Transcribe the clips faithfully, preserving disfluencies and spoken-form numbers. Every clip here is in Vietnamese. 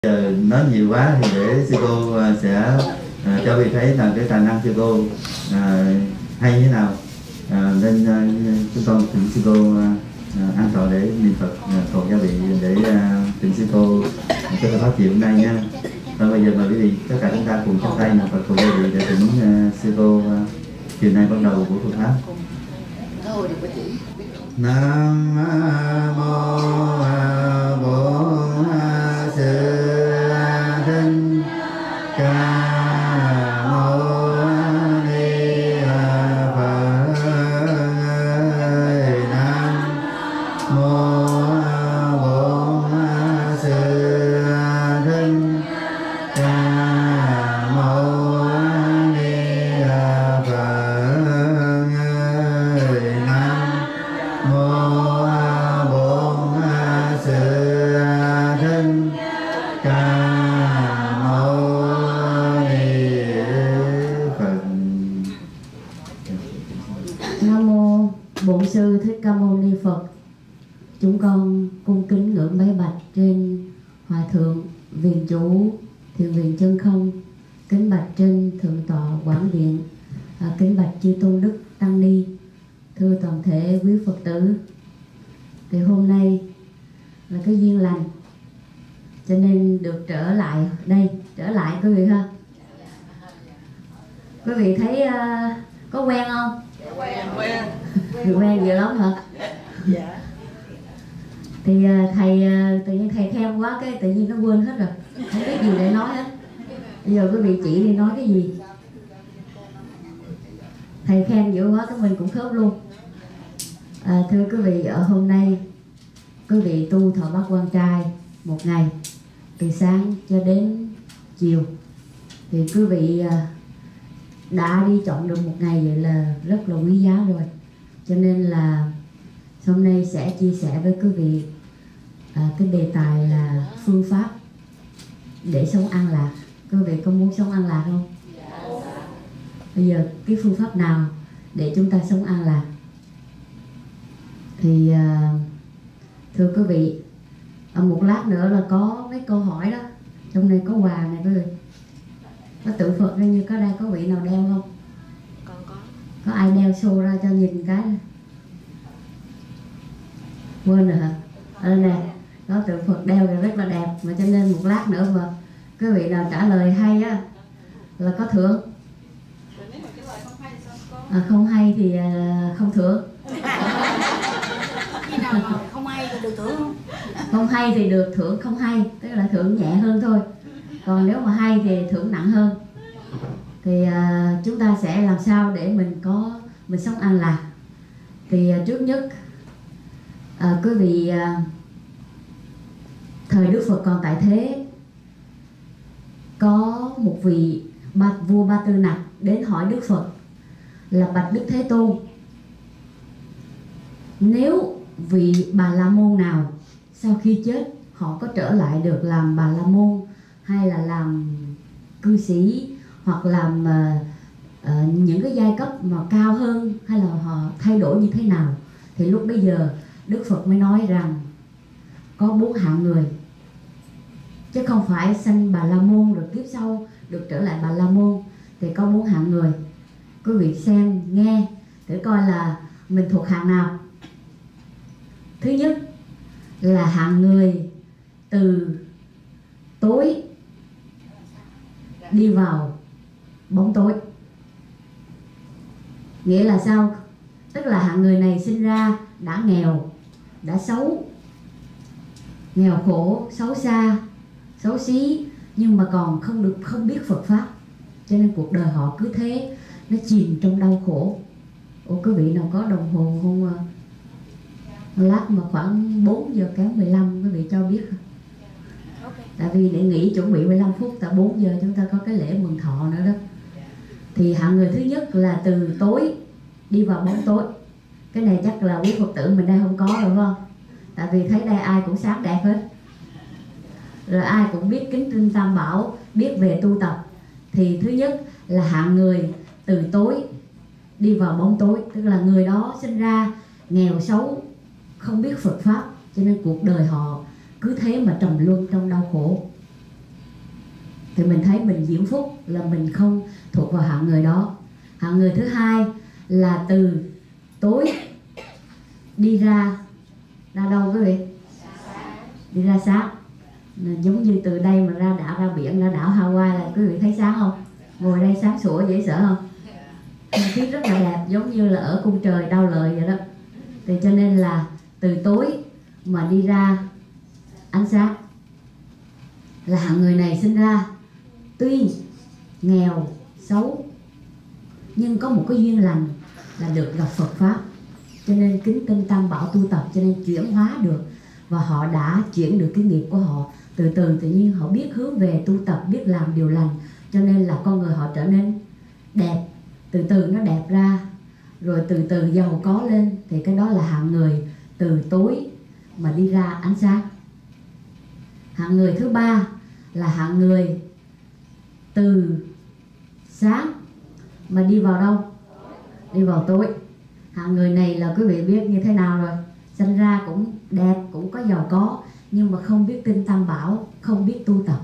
Giờ nói nhiều quá thì để sư cô sẽ à, cho vị thấy là cái tài năng sư cô à, hay như thế nào, à, nên à, chúng con thỉnh sư cô à, an tọa để niệm Phật à, cầu gia vị để à, thỉnh sư cô cho tôi phát triển hôm nay nha. Và bây giờ mời quý vị tất cả chúng ta cùng chắp tay niệm Phật cầu gia vị để thỉnh à, sư cô à, chiều nay bắt đầu của Phật pháp. Nam mô Bổn Sư Thích Ca Mâu Ni Phật. Nam mô Bổn Sư Thích Ca Mâu Ni Phật. Nam mô Bổn Sư Thích Ca Mâu Ni Phật. Nam mô Bổn Sư Thích Ca Mâu Ni Phật. Chúng con cung kính ngưỡng bái bạch trên Hòa Thượng Viền Chủ Thiền Viện Chân Không, kính bạch trên Thượng tọa Quảng Điện, à, kính bạch chư tôn đức tăng ni, thưa toàn thể quý Phật tử. Thì hôm nay là cái duyên lành, cho nên được trở lại đây, trở lại quý vị ha. Quý vị thấy uh, có quen không? Quen, quen. Được quen dữ lắm hả? Dạ. Thì uh, thầy uh, tự nhiên thầy khen quá cái tự nhiên nó quên hết rồi, không biết gì để nói hết. Bây giờ quý vị chỉ đi nói cái gì? Thầy khen dữ quá cái mình cũng khớp luôn. À, thưa quý vị, ở hôm nay quý vị tu thọ bát quan trai một ngày từ sáng cho đến chiều, thì quý vị à, đã đi chọn được một ngày, vậy là rất là quý giá rồi. Cho nên là hôm nay sẽ chia sẻ với quý vị à, cái đề tài là phương pháp để sống an lạc. Quý vị có muốn sống an lạc không? Bây giờ cái phương pháp nào để chúng ta sống an lạc? Thì à, thưa quý vị, à, một lát nữa là có mấy câu hỏi đó. Trong này có quà này quý vị. Có tự Phật ra như có đây, có vị nào đeo không? Con có. Có ai đeo show ra cho nhìn cái này? Quên rồi hả? Ở đây nè, có tự Phật đeo rồi rất là đẹp. Mà cho nên một lát nữa mà quý vị nào trả lời hay á là có thưởng. À, không hay thì uh, không thưởng. Khi nào mà không hay thì được thưởng không? Không hay thì được thưởng không hay, tức là thưởng nhẹ hơn thôi. Còn nếu mà hay thì thưởng nặng hơn. Thì uh, chúng ta sẽ làm sao để mình có mình sống an lạc. Thì uh, trước nhất uh, quý vị uh, thời Đức Phật còn tại thế, có một vị ba, vua Ba Tư Nặc đến hỏi Đức Phật là: bạch Đức Thế Tôn, nếu vị Bà La Môn nào sau khi chết họ có trở lại được làm Bà La Môn, hay là làm cư sĩ, hoặc làm uh, uh, những cái giai cấp mà cao hơn, hay là họ thay đổi như thế nào, thì lúc bây giờ Đức Phật mới nói rằng có bốn hạng người, chứ không phải sanh Bà La Môn rồi kiếp sau được trở lại Bà La Môn. Thì có bốn hạng người. Quý vị xem nghe để coi là mình thuộc hạng nào. Thứ nhất là hạng người từ tối đi vào bóng tối. Nghĩa là sao? Tức là hạng người này sinh ra đã nghèo, đã xấu, nghèo khổ, xấu xa, xấu xí, nhưng mà còn không được không biết Phật pháp, cho nên cuộc đời họ cứ thế nó chìm trong đau khổ. Ủa quý vị nào có đồng hồ không? Lát mà khoảng bốn giờ kém mười lăm quý vị cho biết. Okay. Tại vì để nghỉ chuẩn bị mười lăm phút, tại bốn giờ chúng ta có cái lễ mừng thọ nữa đó. Thì hạng người thứ nhất là từ tối đi vào bóng tối. Cái này chắc là quý Phật tử mình đây không có rồi phải không? Tại vì thấy đây ai cũng sáng đẹp hết, rồi ai cũng biết kính tinh Tam Bảo, biết về tu tập. Thì thứ nhất là hạng người từ tối đi vào bóng tối, tức là người đó sinh ra nghèo xấu, không biết Phật pháp, cho nên cuộc đời họ cứ thế mà trầm luân trong đau khổ. thì mình thấy mình diễm phúc, là mình không thuộc vào hạng người đó. Hạng người thứ hai là từ tối đi ra ra đâu quý vị? Đi ra sáng. Giống như từ đây mà ra đảo, ra biển, ra đảo Hawaii là quý vị thấy sáng không? Ngồi đây sáng sủa dễ sợ không? Không khí rất là đẹp, giống như là ở cung trời Đao Lợi vậy đó. Thì cho nên là từ tối mà đi ra ánh sáng, là hạng người này sinh ra tuy nghèo xấu nhưng có một cái duyên lành là được gặp Phật pháp, cho nên kính tinh Tam Bảo tu tập, cho nên chuyển hóa được, và họ đã chuyển được cái nghiệp của họ. Từ từ tự nhiên họ biết hướng về tu tập, biết làm điều lành, cho nên là con người họ trở nên đẹp, từ từ nó đẹp ra, rồi từ từ giàu có lên. Thì cái đó là hạng người từ tối mà đi ra ánh sáng. Hạng người thứ ba là hạng người từ sáng mà đi vào đâu? Đi vào tối. Hạng người này là quý vị biết như thế nào rồi, sinh ra cũng đẹp, cũng có giàu có, nhưng mà không biết kinh Tam Bảo, không biết tu tập,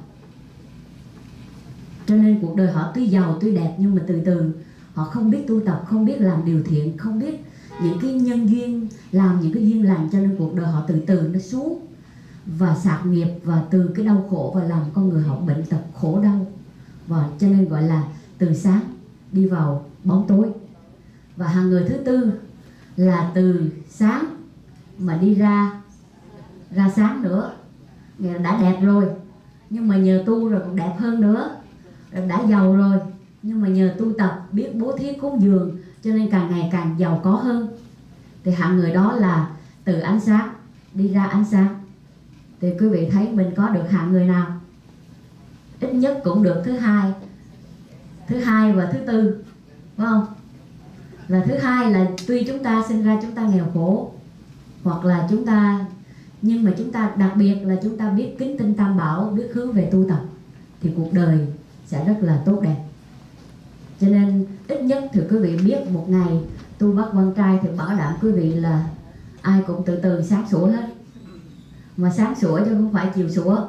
cho nên cuộc đời họ tuy giàu tuy đẹp nhưng mà từ từ họ không biết tu tập, không biết làm điều thiện, không biết những cái nhân duyên, làm những cái duyên lành, cho nên cuộc đời họ từ từ nó xuống và sạc nghiệp, và từ cái đau khổ và làm con người họ bệnh tật khổ đau, và cho nên gọi là từ sáng đi vào bóng tối. Và hàng người thứ tư là từ sáng mà đi ra ra sáng nữa, nghĩa đã đẹp rồi nhưng mà nhờ tu rồi còn đẹp hơn nữa, rồi đã giàu rồi nhưng mà nhờ tu tập, biết bố thí cúng dường, cho nên càng ngày càng giàu có hơn. Thì hạng người đó là từ ánh sáng đi ra ánh sáng. Thì quý vị thấy mình có được hạng người nào? Ít nhất cũng được thứ hai, thứ hai và thứ tư, phải không? Là thứ hai là tuy chúng ta sinh ra chúng ta nghèo khổ, hoặc là chúng ta, nhưng mà chúng ta đặc biệt là chúng ta biết kính tinh Tam Bảo, biết hướng về tu tập, thì cuộc đời sẽ rất là tốt đẹp. Cho nên ít nhất thì quý vị biết một ngày tu Bát Quan Trai thì bảo đảm quý vị là ai cũng từ từ sáng sủa hết. Mà sáng sủa chứ không phải chiều sủa.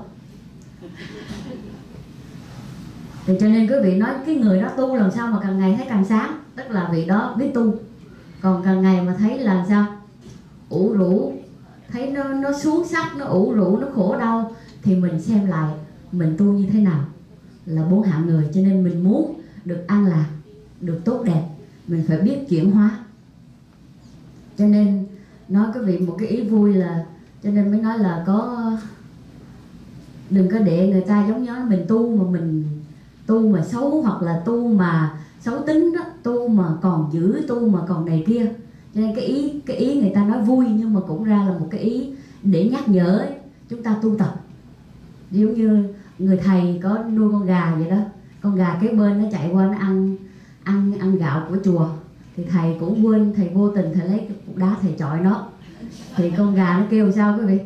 Thì cho nên quý vị nói cái người đó tu làm sao mà càng ngày thấy càng sáng, tức là vị đó biết tu. Còn càng ngày mà thấy là sao? Ủ rũ, thấy nó, nó xuống sắc, nó ủ rũ, nó khổ đau, thì mình xem lại mình tu như thế nào. Là bốn hạng người. Cho nên mình muốn được an lạc, được tốt đẹp, mình phải biết chuyển hóa. Cho nên nói quý vị một cái ý vui là, cho nên mới nói là có, đừng có để người ta giống như mình tu mà mình tu mà xấu, hoặc là tu mà xấu tính đó, tu mà còn giữ, tu mà còn này kia. Cho nên cái ý cái ý người ta nói vui nhưng mà cũng ra là một cái ý để nhắc nhở chúng ta tu tập. Giống như người thầy có nuôi con gà vậy đó, con gà kế bên nó chạy qua nó ăn ăn ăn gạo của chùa, thì thầy cũng quên, thầy vô tình thầy lấy cái cục đá thầy chọi nó, thì con gà nó kêu sao quý vị?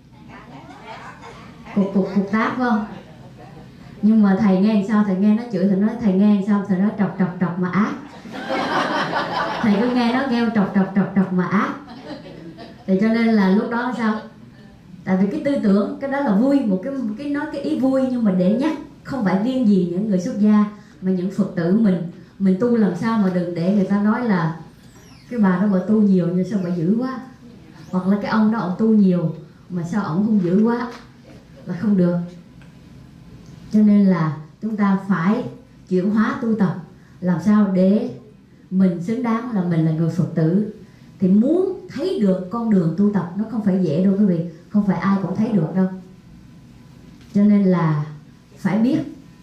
Cục cục cục tác phải không? Nhưng mà thầy nghe sao? Thầy nghe nó chửi, thầy nói thầy nghe sao? Thầy nói trọc trọc trọc mà ác. Thầy cứ nghe nó kêu trọc trọc trọc trọc mà ác. Thì cho nên là lúc đó sao? Tại vì cái tư tưởng cái đó là vui, một cái một cái nói cái ý vui, nhưng mà để nhắc không phải riêng gì những người xuất gia, mà những Phật tử mình mình tu làm sao mà đừng để người ta nói là cái bà đó bà tu nhiều nhưng sao bà dữ quá, hoặc là cái ông đó ông tu nhiều mà sao ông không dữ quá, là không được. Cho nên là chúng ta phải chuyển hóa tu tập làm sao để mình xứng đáng là mình là người Phật tử. Thì muốn thấy được con đường tu tập nó không phải dễ đâu quý vị, không phải ai cũng thấy được đâu. Cho nên là phải biết.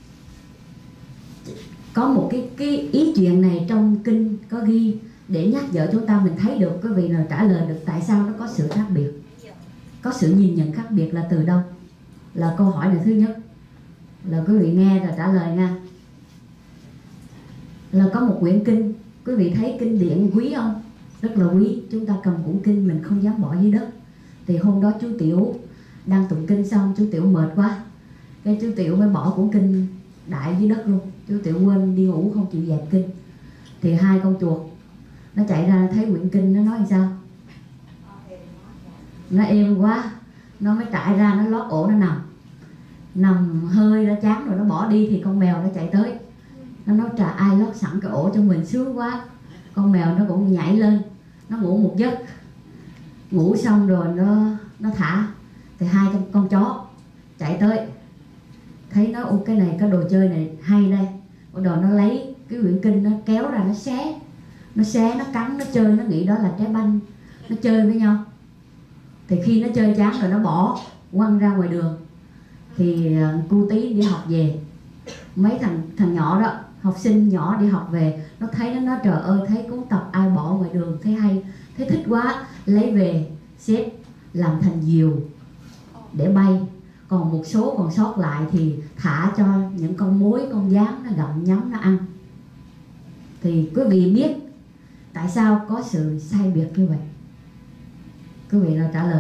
Có một cái, cái ý chuyện này trong kinh có ghi để nhắc nhở chúng ta, mình thấy được quý vị nào trả lời được tại sao nó có sự khác biệt, có sự nhìn nhận khác biệt là từ đâu. Là câu hỏi này thứ nhất, là quý vị nghe rồi trả lời nha. Là có một quyển kinh, quý vị thấy kinh điển quý không? Rất là quý. Chúng ta cầm cuốn kinh mình không dám bỏ dưới đất. Thì hôm đó chú Tiểu đang tụng kinh xong, chú Tiểu mệt quá, cái chú Tiểu mới bỏ cuốn kinh đại dưới đất luôn. Chú Tiểu quên đi ngủ không chịu dẹp kinh. Thì hai con chuột nó chạy ra thấy quyển kinh, nó nói làm sao? Nó êm quá, nó mới trải ra nó lót ổ nó nằm. nằm hơi nó chán rồi nó bỏ đi thì con mèo nó chạy tới, nó nói trời ai lót sẵn cái ổ cho mình sướng quá. Con mèo nó cũng nhảy lên, nó ngủ một giấc, ngủ xong rồi nó nó thả, thì hai con, con chó chạy tới thấy nó ô cái này cái đồ chơi này hay đây, bắt đầu nó lấy cái quyển kinh nó kéo ra nó xé, nó xé nó cắn nó chơi, nó nghĩ đó là trái banh, nó chơi với nhau. Thì khi nó chơi chán rồi nó bỏ quăng ra ngoài đường. Thì cu tí đi học về, mấy thằng thằng nhỏ đó, học sinh nhỏ đi học về, nó thấy nó nói trời ơi thấy cuốn tập ai bỏ ngoài đường thấy hay, thấy thích quá, lấy về xếp làm thành diều để bay. Còn một số còn sót lại thì thả cho những con muối, con gián nó gặm nhấm nó ăn. Thì quý vị biết tại sao có sự sai biệt như vậy? Quý vị nào trả lời?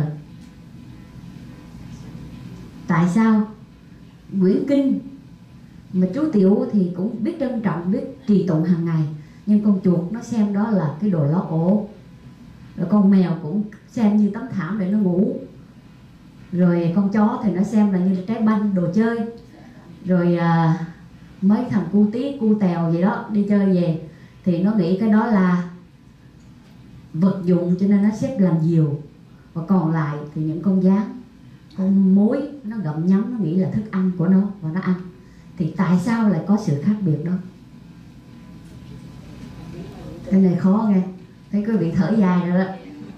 Tại sao quyển kinh mà chú Tiểu thì cũng biết trân trọng, biết trì tụng hàng ngày, nhưng con chuột nó xem đó là cái đồ lót ổ, rồi con mèo cũng xem như tấm thảm để nó ngủ, rồi con chó thì nó xem là như trái banh, đồ chơi, rồi à, mấy thằng cu tí cu tèo gì đó đi chơi về thì nó nghĩ cái đó là vật dụng cho nên nó xếp làm diều. Và còn lại thì những con gián, con muối nó gặm nhấm, nó nghĩ là thức ăn của nó và nó ăn. Thì tại sao lại có sự khác biệt đó? Cái này khó nghe, thấy quý vị thở dài rồi đó.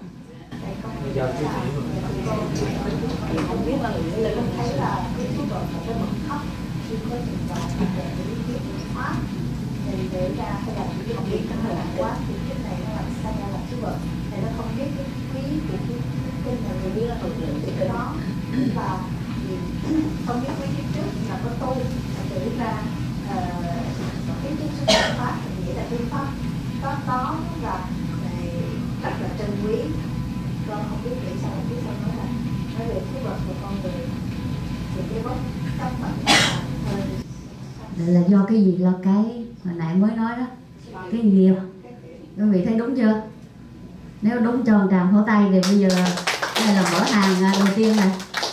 Không biết là người ta thấy là cái số độ một cái bậc thấp chưa có trình độ để hóa thì để ra hay là những cái công việc nó là quá thì cái này nó làm sao ra là số bậc thì nó không biết cái quý của cái kinh là người biết là lực lượng của nó và không biết quý trước trước là có tu là tự ra cái chiếc số bậc pháp thì nghĩa là phương pháp pháp đó là rất là trân quý. Con không biết vì sao biết sao nói là nói về cái vật của con người thì cái bất các bạn là, là do cái gì? Là cái hồi nãy mới nói đó, cái nghiệp. Quý vị thấy đúng chưa? Nếu đúng cho tràng pháo tay thì bây giờ đây là mở hàng đầu tiên này.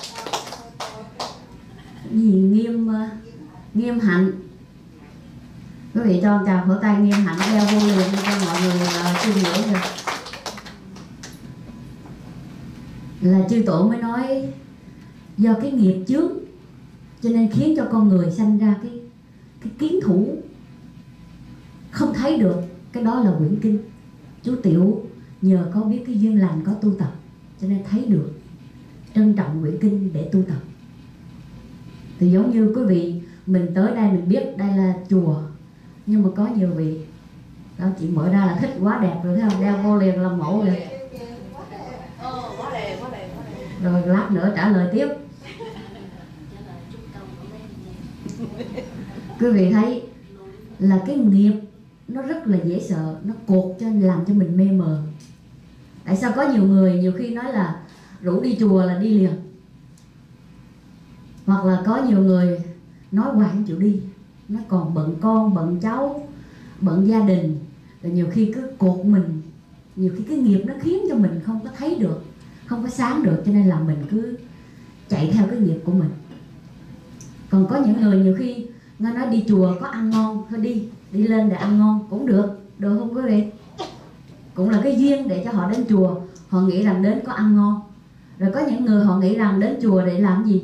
Gì nghiêm nghiêm hạnh. Quý vị cho tràng pháo tay nghiêm hạnh đeo vô liền cho mọi người suy nghĩ rồi. Là chư tổ mới nói do cái nghiệp chướng cho nên khiến cho con người sanh ra cái cái kiến thủ không thấy được. Cái đó là quyển kinh. Chú Tiểu nhờ có biết cái duyên lành, có tu tập cho nên thấy được, trân trọng quyển kinh để tu tập. Thì giống như quý vị mình tới đây mình biết đây là chùa, nhưng mà có nhiều vị đó chỉ mở ra là thích quá đẹp rồi thấy không, đeo vô liền làm mẫu rồi. Rồi lát nữa trả lời tiếp. Quý vị thấy là cái nghiệp nó rất là dễ sợ, nó cột cho làm cho mình mê mờ. Tại sao có nhiều người nhiều khi nói là rủ đi chùa là đi liền, hoặc là có nhiều người nói hoài không chịu đi, nó còn bận con, bận cháu, bận gia đình, rồi nhiều khi cứ cột mình, nhiều khi cái nghiệp nó khiến cho mình không có thấy được, không có sáng được, cho nên là mình cứ chạy theo cái nghiệp của mình. Còn có những người nhiều khi nghe nói đi chùa có ăn ngon, thôi đi, đi lên để ăn ngon cũng được, được không quý vị? Cũng là cái duyên để cho họ đến chùa, họ nghĩ rằng đến có ăn ngon. Rồi có những người họ nghĩ rằng đến chùa để làm gì?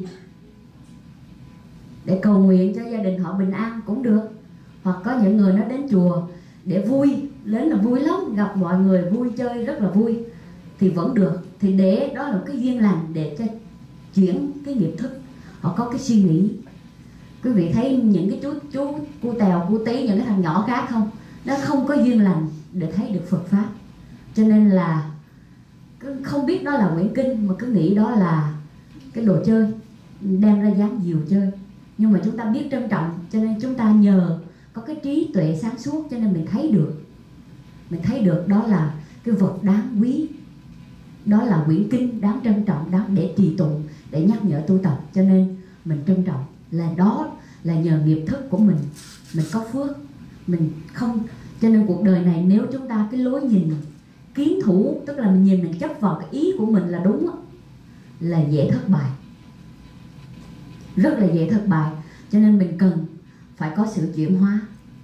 Để cầu nguyện cho gia đình họ bình an cũng được. Hoặc có những người nó đến chùa để vui, đến là vui lắm, gặp mọi người vui chơi rất là vui thì vẫn được. Thì để đó là cái duyên lành để cho chuyển cái nghiệp thức. Họ có cái suy nghĩ. Quý vị thấy những cái chú chú cu tèo, cu tí, những cái thằng nhỏ khác không? Nó không có duyên lành để thấy được Phật Pháp. Cho nên là cứ không biết đó là quyển kinh mà cứ nghĩ đó là cái đồ chơi, đem ra dán diều chơi. Nhưng mà chúng ta biết trân trọng, cho nên chúng ta nhờ có cái trí tuệ sáng suốt cho nên mình thấy được. Mình thấy được đó là cái vật đáng quý, đó là quyển kinh đáng trân trọng, đáng để trì tụng, để nhắc nhở tu tập. Cho nên mình trân trọng, là đó là nhờ nghiệp thức của mình, mình có phước, mình không. Cho nên cuộc đời này nếu chúng ta cái lối nhìn kiến thủ, tức là mình nhìn mình chấp vào cái ý của mình là đúng đó, là dễ thất bại. rất là dễ thất bại. Cho nên mình cần phải có sự chuyển hóa.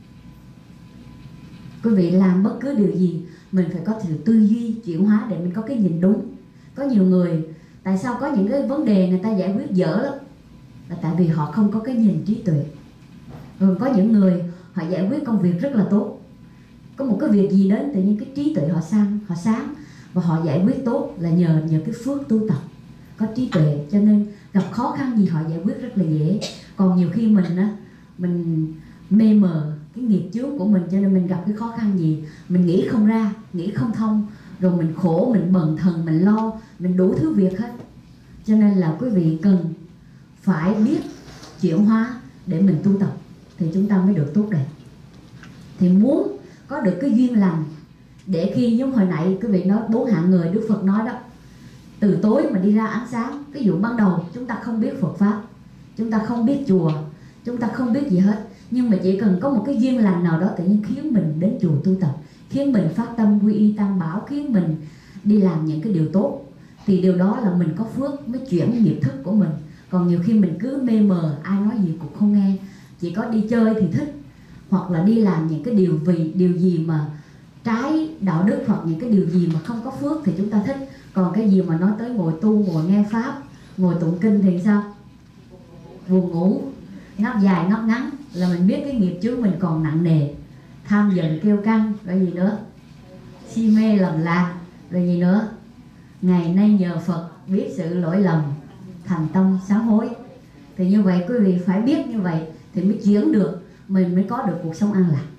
Quý vị làm bất cứ điều gì mình phải có sự tư duy chuyển hóa để mình có cái nhìn đúng. Có nhiều người tại sao có những cái vấn đề người ta giải quyết dở lắm, là tại vì họ không có cái nhìn trí tuệ. Rồi có những người họ giải quyết công việc rất là tốt, có một cái việc gì đến tự nhiên cái trí tuệ họ sang, họ sáng và họ giải quyết tốt là nhờ nhờ cái phước tu tập, có trí tuệ, cho nên gặp khó khăn gì họ giải quyết rất là dễ. Còn nhiều khi mình á, mình mê mờ cái nghiệp chướng của mình, cho nên mình gặp cái khó khăn gì mình nghĩ không ra, nghĩ không thông, rồi mình khổ, mình bần thần, mình lo, mình đủ thứ việc hết. Cho nên là quý vị cần phải biết chuyển hóa để mình tu tập thì chúng ta mới được tốt đẹp. Thì muốn có được cái duyên lành để khi giống hồi nãy quý vị nói bốn hạng người Đức Phật nói đó, từ tối mà đi ra ánh sáng. Ví dụ ban đầu chúng ta không biết Phật Pháp, chúng ta không biết chùa, chúng ta không biết gì hết, nhưng mà chỉ cần có một cái duyên lành nào đó tự nhiên khiến mình đến chùa tu tập, khiến mình phát tâm quy y Tam Bảo, khiến mình đi làm những cái điều tốt, thì điều đó là mình có phước mới chuyển nghiệp thức của mình. Còn nhiều khi mình cứ mê mờ, ai nói gì cũng không nghe, chỉ có đi chơi thì thích, hoặc là đi làm những cái điều vì điều gì mà trái đạo đức, hoặc những cái điều gì mà không có phước thì chúng ta thích. Còn cái gì mà nói tới ngồi tu, ngồi nghe Pháp, ngồi tụng kinh thì sao? Buồn ngủ, ngáp dài ngáp ngắn là mình biết cái nghiệp chướng mình còn nặng nề. Tham giận kiêu căng, rồi gì nữa? Si mê lầm lạc, rồi gì nữa? Ngày nay nhờ Phật biết sự lỗi lầm, thành tâm sám hối. Thì như vậy quý vị phải biết như vậy thì mới chuyển được, mình mới có được cuộc sống an lạc.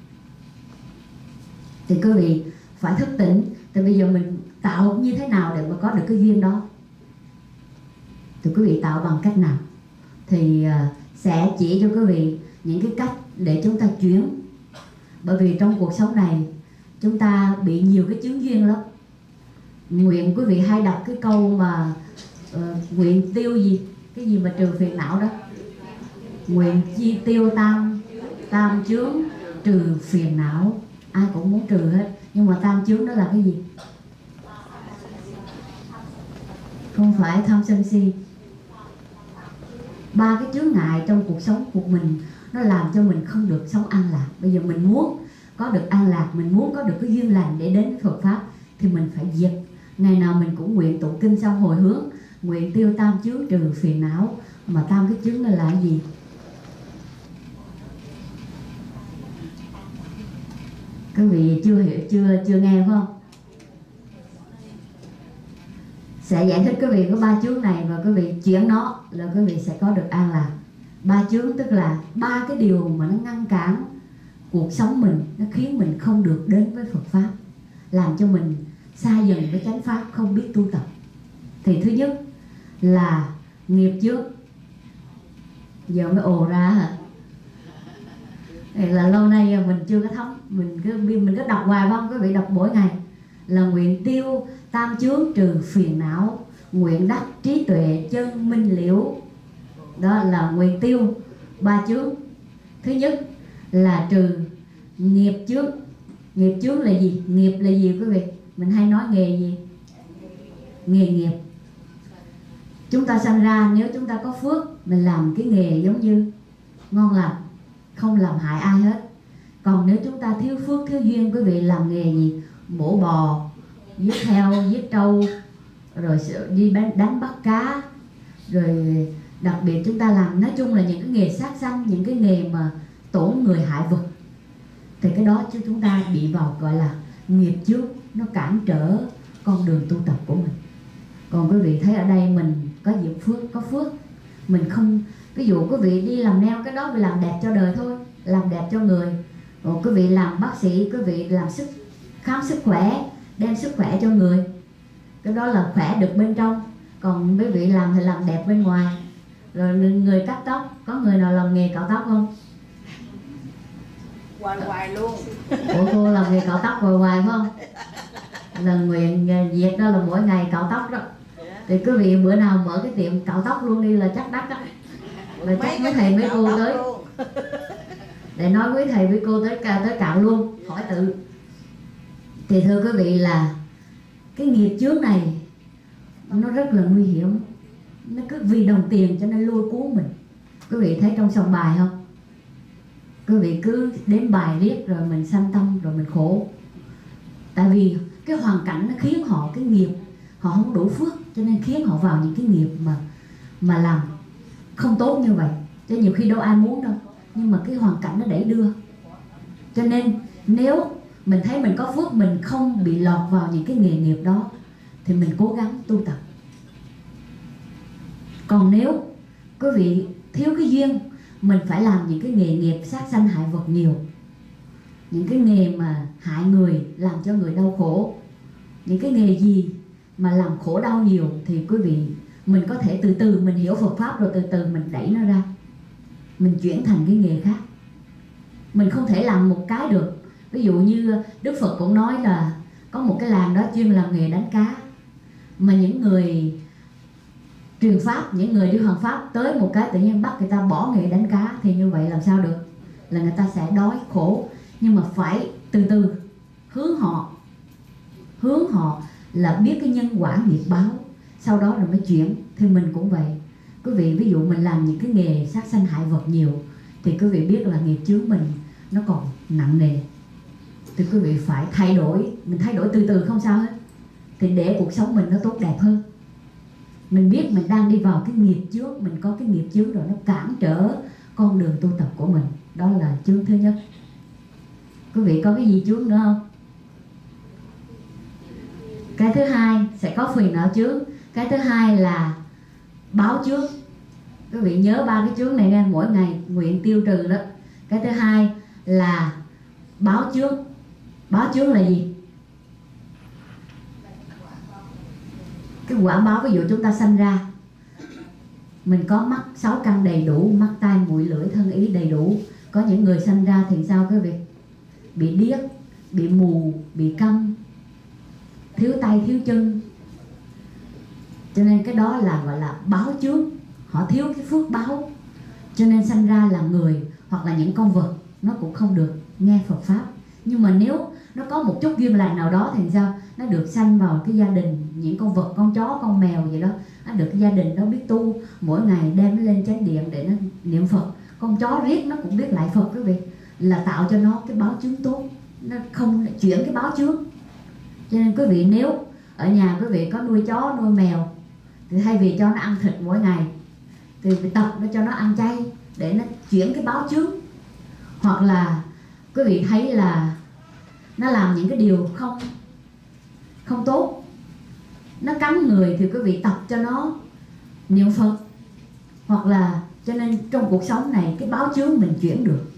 Thì quý vị phải thức tỉnh. Thì bây giờ mình tạo như thế nào để mà có được cái duyên đó? Thì quý vị tạo bằng cách nào? Thì sẽ chỉ cho quý vị những cái cách để chúng ta chuyển. Bởi vì trong cuộc sống này chúng ta bị nhiều cái chướng duyên lắm. Nguyện quý vị hay đọc cái câu mà uh, nguyện tiêu gì, cái gì mà trừ phiền não đó, nguyện chi tiêu tam tam chướng trừ phiền não. Ai cũng muốn trừ hết, nhưng mà tam chướng đó là cái gì? Không phải tham sân si. Ba cái chướng ngại trong cuộc sống của mình nó làm cho mình không được sống an lạc. Bây giờ mình muốn có được an lạc, mình muốn có được cái duyên lành để đến Phật Pháp thì mình phải diệt. Ngày nào mình cũng nguyện tụng kinh xong hồi hướng, nguyện tiêu tam chướng trừ phiền não. Mà tam cái chướng đó là cái gì? Quý vị chưa hiểu, chưa chưa nghe phải không? Sẽ giải thích quý vị có ba chướng này, và quý vị chuyển nó là quý vị sẽ có được an lạc. Ba chướng tức là ba cái điều mà nó ngăn cản cuộc sống mình, nó khiến mình không được đến với Phật Pháp, làm cho mình xa dần với chánh Pháp, không biết tu tập. Thì thứ nhất là nghiệp chướng. Giờ mới ồ ra hả? Thì là lâu nay mình chưa có thấm, mình cứ mình cứ đọc hoài không? Quý vị đọc mỗi ngày là nguyện tiêu tam chướng trừ phiền não, nguyện đắc trí tuệ chân minh liễu. Đó là nguyện tiêu ba chướng. Thứ nhất là trừ nghiệp chướng. Nghiệp chướng là gì? Nghiệp là gì quý vị? Mình hay nói nghề gì? Nghề nghiệp. Chúng ta sanh ra, nếu chúng ta có phước, mình làm cái nghề giống như ngon lành, không làm hại ai hết. Còn nếu chúng ta thiếu phước, thiếu duyên, quý vị làm nghề gì? Mổ bò, giết heo, giết trâu, rồi đi đánh bắt cá, rồi đặc biệt chúng ta làm, nói chung là những cái nghề sát sanh, những cái nghề mà tổn người hại vật, thì cái đó chứ chúng ta bị vào gọi là nghiệp chướng, nó cản trở con đường tu tập của mình. Còn quý vị thấy ở đây mình có diệu phước, có phước, mình không, ví dụ quý vị đi làm nail, cái đó vì làm đẹp cho đời thôi, làm đẹp cho người. Còn quý vị làm bác sĩ, quý vị làm sức khám sức khỏe, đem sức khỏe cho người, cái đó là khỏe được bên trong. Còn quý vị làm thì làm đẹp bên ngoài. Rồi người cắt tóc, có người nào làm nghề cạo tóc không? Hoài hoài luôn. Ủa cô làm nghề cạo tóc hoài hoài phải không? Là nguyện việc đó là mỗi ngày cạo tóc đó. Thì quý vị bữa nào mở cái tiệm cạo tóc luôn đi là chắc đắt đó. Là chắc mấy thầy mấy cô tới để nói với thầy với cô tới tới cạo luôn, khỏi tự. Thì thưa quý vị là cái nghiệp chướng này nó rất là nguy hiểm. Nó cứ vì đồng tiền cho nên lôi cuốn mình. Quý vị thấy trong sòng bài không? Quý vị cứ đếm bài riết rồi mình sanh tâm rồi mình khổ. Tại vì cái hoàn cảnh nó khiến họ cái nghiệp, họ không đủ phước, cho nên khiến họ vào những cái nghiệp mà mà làm không tốt như vậy. Chứ nhiều khi đâu ai muốn đâu, nhưng mà cái hoàn cảnh nó đẩy đưa. Cho nên nếu mình thấy mình có phước, mình không bị lọt vào những cái nghề nghiệp đó thì mình cố gắng tu tập. Còn nếu quý vị thiếu cái duyên, mình phải làm những cái nghề nghiệp sát sanh hại vật nhiều, những cái nghề mà hại người, làm cho người đau khổ, những cái nghề gì mà làm khổ đau nhiều thì quý vị mình có thể từ từ mình hiểu Phật pháp rồi từ từ mình đẩy nó ra, mình chuyển thành cái nghề khác. Mình không thể làm một cái được. Ví dụ như Đức Phật cũng nói là có một cái làng đó chuyên làm nghề đánh cá, mà những người truyền pháp, những người đi hoàng pháp tới một cái tự nhiên bắt người ta bỏ nghề đánh cá thì như vậy làm sao được? Là người ta sẽ đói khổ. Nhưng mà phải từ từ hướng họ, hướng họ là biết cái nhân quả nghiệp báo, sau đó rồi mới chuyển. Thì mình cũng vậy. Quý vị ví dụ mình làm những cái nghề sát sanh hại vật nhiều thì quý vị biết là nghiệp chướng mình nó còn nặng nề. Thì quý vị phải thay đổi, mình thay đổi từ từ không sao hết, thì để cuộc sống mình nó tốt đẹp hơn. Mình biết mình đang đi vào cái nghiệp chướng, mình có cái nghiệp chướng rồi nó cản trở con đường tu tập của mình. Đó là chướng thứ nhất. Quý vị có cái gì chướng nữa không? Cái thứ hai sẽ có phiền não chướng. Cái thứ hai là báo chướng. Quý vị nhớ ba cái chướng này nghe, mỗi ngày nguyện tiêu trừ đó. Cái thứ hai là báo chướng. Báo chướng là gì? Cái quả báo, ví dụ chúng ta sanh ra mình có mắt sáu căn đầy đủ, mắt tai mũi lưỡi thân ý đầy đủ. Có những người sanh ra thì sao quý vị? Bị điếc, bị mù, bị câm, thiếu tay thiếu chân. Cho nên cái đó là gọi là báo chướng. Họ thiếu cái phước báo, cho nên sanh ra là người hoặc là những con vật nó cũng không được nghe Phật pháp. Nhưng mà nếu nó có một chút duyên lành nào đó thì sao? Nó được sanh vào cái gia đình, những con vật, con chó, con mèo gì đó, nó được cái gia đình đó biết tu, mỗi ngày đem nó lên chánh điện để nó niệm Phật. Con chó riết nó cũng biết lại Phật quý vị, là tạo cho nó cái báo chướng tốt, nó không chuyển cái báo chướng. Cho nên quý vị nếu ở nhà quý vị có nuôi chó, nuôi mèo thì thay vì cho nó ăn thịt mỗi ngày thì tập nó cho nó ăn chay để nó chuyển cái báo chướng. Hoặc là quý vị thấy là nó làm những cái điều không không tốt, nó cắn người thì quý vị tập cho nó niệm Phật. Hoặc là cho nên trong cuộc sống này cái báo chướng mình chuyển được.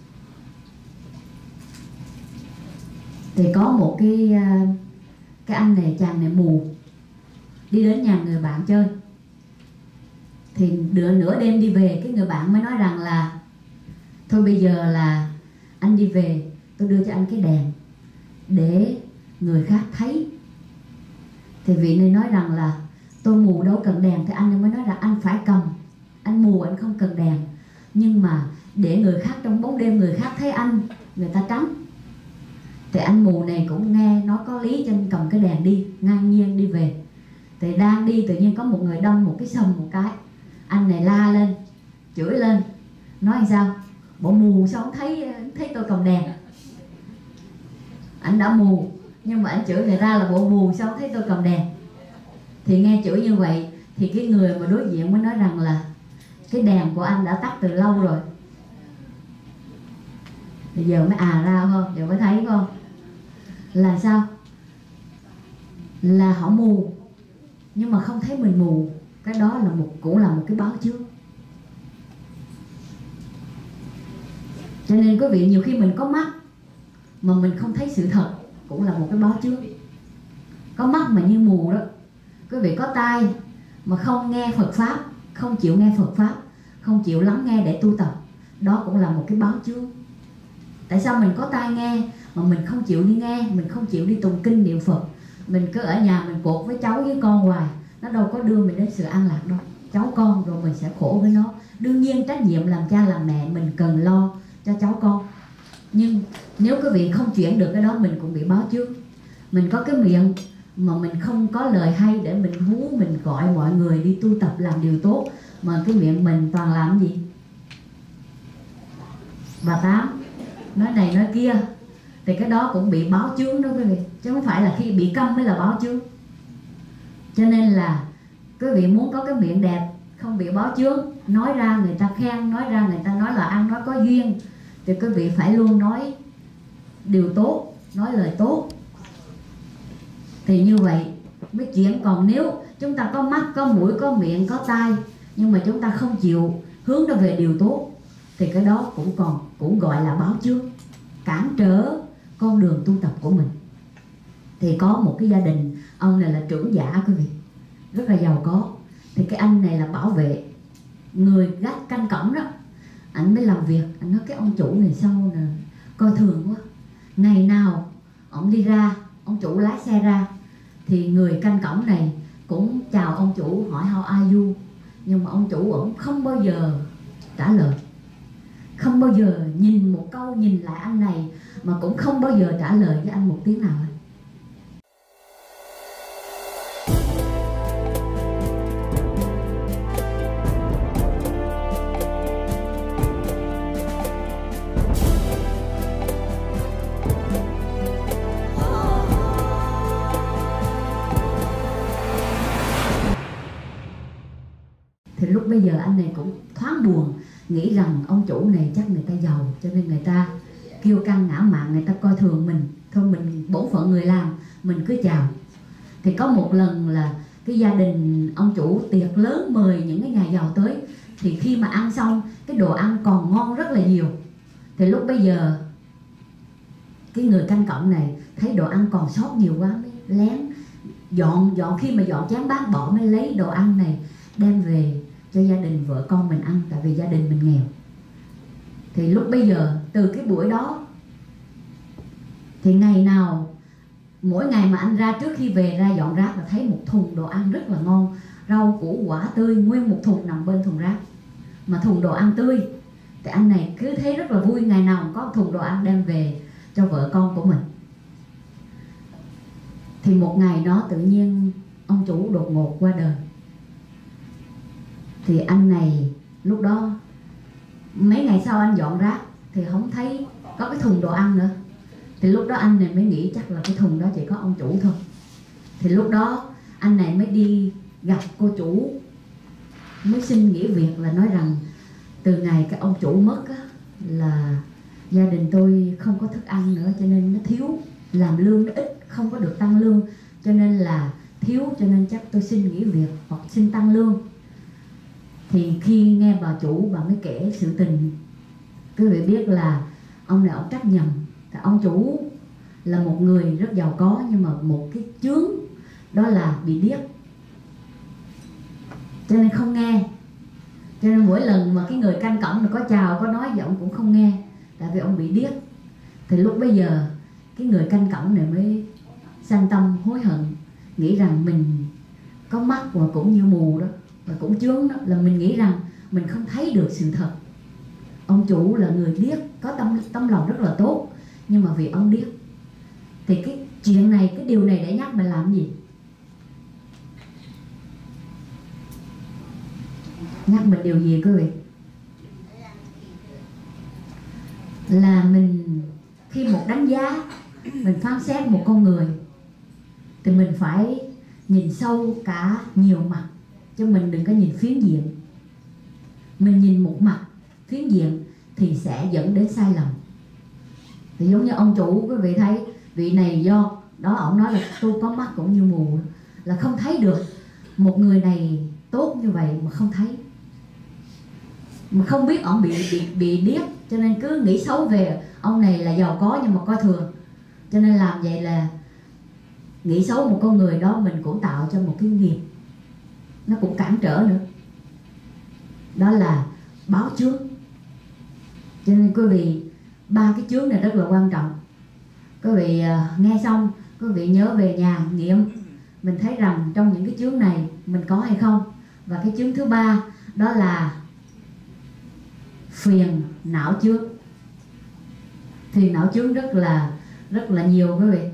Thì có một cái cái anh này, chàng này mù, đi đến nhà người bạn chơi. Thì nửa nửa đêm đi về, cái người bạn mới nói rằng là thôi bây giờ là anh đi về, tôi đưa cho anh cái đèn để người khác thấy. Thì vị này nói rằng là tôi mù đâu cần đèn. Thì anh mới nói rằng anh phải cầm, anh mù anh không cần đèn, nhưng mà để người khác trong bóng đêm người khác thấy anh, người ta tránh. Thì anh mù này cũng nghe nó có lý cho nên cầm cái đèn đi, ngang nhiên đi về. Thì đang đi tự nhiên có một người đâm một cái sầm một cái. Anh này la lên, chửi lên, nói làm sao? Bộ mù sao không thấy thấy tôi cầm đèn? Anh đã mù nhưng mà anh chửi người ta là bộ mù sao không thấy tôi cầm đèn? Thì nghe chửi như vậy thì cái người mà đối diện mới nói rằng là cái đèn của anh đã tắt từ lâu rồi. Bây giờ mới à ra không? Giờ mới thấy không? Là sao? Là họ mù nhưng mà không thấy mình mù. Cái đó là một cũng là một cái báo chướng. Cho nên quý vị nhiều khi mình có mắt mà mình không thấy sự thật cũng là một cái báo chướng. Có mắt mà như mù đó. Quý vị có tai mà không nghe Phật pháp, không chịu nghe Phật pháp, không chịu lắng nghe để tu tập, đó cũng là một cái báo chướng. Tại sao mình có tai nghe mà mình không chịu đi nghe, mình không chịu đi tụng kinh niệm Phật, mình cứ ở nhà mình cột với cháu với con hoài, nó đâu có đưa mình đến sự an lạc đâu. Cháu con rồi mình sẽ khổ với nó. Đương nhiên trách nhiệm làm cha làm mẹ mình cần lo cho cháu con, nhưng nếu quý vị không chuyển được cái đó mình cũng bị báo chướng. Mình có cái miệng mà mình không có lời hay để mình hú, mình gọi mọi người đi tu tập làm điều tốt, mà cái miệng mình toàn làm gì? bà Tám nói này nói kia, thì cái đó cũng bị báo chướng đó quý vị, chứ không phải là khi bị câm mới là báo chướng. Cho nên là quý vị muốn có cái miệng đẹp không bị báo chướng, nói ra người ta khen, nói ra người ta nói là ăn nói có duyên, thì quý vị phải luôn nói điều tốt, nói lời tốt, thì như vậy mới chuyển. Còn nếu chúng ta có mắt, có mũi, có miệng, có tai, nhưng mà chúng ta không chịu hướng nó về điều tốt, thì cái đó cũng còn cũng gọi là báo chướng, cản trở con đường tu tập của mình. Thì có một cái gia đình, ông này là trưởng giả quý vị, rất là giàu có. Thì cái anh này là bảo vệ, người gác canh cổng đó, anh mới làm việc. Anh nói cái ông chủ này sao nè, coi thường quá. Ngày nào ông đi ra, ông chủ lái xe ra, thì người canh cổng này cũng chào ông chủ, hỏi how are you, nhưng mà ông chủ ổng không bao giờ trả lời, không bao giờ nhìn một câu nhìn lại anh này, mà cũng không bao giờ trả lời với anh một tiếng nào. Thì lúc bây giờ anh này cũng thoáng buồn, nghĩ rằng ông chủ này chắc người ta giàu, cho nên người ta kiêu căng ngã mạn, người ta coi thường mình. Thôi mình bổn phận người làm, mình cứ chào. Thì có một lần là cái gia đình ông chủ tiệc lớn mời những cái nhà giàu tới, thì khi mà ăn xong cái đồ ăn còn ngon rất là nhiều. Thì lúc bây giờ cái người canh cổng này thấy đồ ăn còn sót nhiều quá, mới lén dọn dọn khi mà dọn chén bát bỏ, mới lấy đồ ăn này đem về cho gia đình vợ con mình ăn, tại vì gia đình mình nghèo. Thì lúc bây giờ từ cái buổi đó, thì ngày nào mỗi ngày mà anh ra, trước khi về ra dọn rác là thấy một thùng đồ ăn rất là ngon, rau củ quả tươi, nguyên một thùng nằm bên thùng rác, mà thùng đồ ăn tươi. Thì anh này cứ thấy rất là vui, ngày nào có thùng đồ ăn đem về cho vợ con của mình. Thì một ngày đó tự nhiên ông chủ đột ngột qua đời. Thì anh này lúc đó, mấy ngày sau anh dọn rác thì không thấy có cái thùng đồ ăn nữa. Thì lúc đó anh này mới nghĩ chắc là cái thùng đó chỉ có ông chủ thôi. Thì lúc đó anh này mới đi gặp cô chủ, mới xin nghỉ việc, là nói rằng từ ngày cái ông chủ mất á, là gia đình tôi không có thức ăn nữa, cho nên nó thiếu, làm lương nó ít, không có được tăng lương, cho nên là thiếu, cho nên chắc tôi xin nghỉ việc hoặc xin tăng lương. Thì khi nghe bà chủ, bà mới kể sự tình. Quý vị biết là ông này ông trách nhầm. Thì ông chủ là một người rất giàu có, nhưng mà một cái chướng đó là bị điếc, cho nên không nghe. Cho nên mỗi lần mà cái người canh cổng có chào, có nói gì ông cũng không nghe, tại vì ông bị điếc. Thì lúc bây giờ cái người canh cổng này mới sanh tâm hối hận, nghĩ rằng mình có mắt và cũng như mù đó, và cũng chướng đó, là mình nghĩ rằng mình không thấy được sự thật. Ông chủ là người điếc, có tâm tâm lòng rất là tốt, nhưng mà vì ông điếc. Thì cái chuyện này, cái điều này để nhắc mình làm gì? Nhắc mình điều gì quý vị? Là mình khi một đánh giá, mình phán xét một con người, thì mình phải nhìn sâu cả nhiều mặt, chứ mình đừng có nhìn phiến diện. Mình nhìn một mặt phiến diện thì sẽ dẫn đến sai lầm. Thì giống như ông chủ, quý vị thấy vị này do đó ông nói là tôi có mắt cũng như mù, là không thấy được một người này tốt như vậy mà không thấy, mà không biết ông bị bị bị điếc, cho nên cứ nghĩ xấu về ông này là giàu có nhưng mà coi thường. Cho nên làm vậy là nghĩ xấu một con người đó, mình cũng tạo cho một cái nghiệp, nó cũng cản trở nữa. Đó là báo chướng. Cho nên quý vị, ba cái chướng này rất là quan trọng. Quý vị uh, nghe xong, quý vị nhớ về nhà nghiệm, mình thấy rằng trong những cái chướng này mình có hay không. Và cái chướng thứ ba đó là phiền não chướng. Phiền não chướng rất là rất là nhiều quý vị.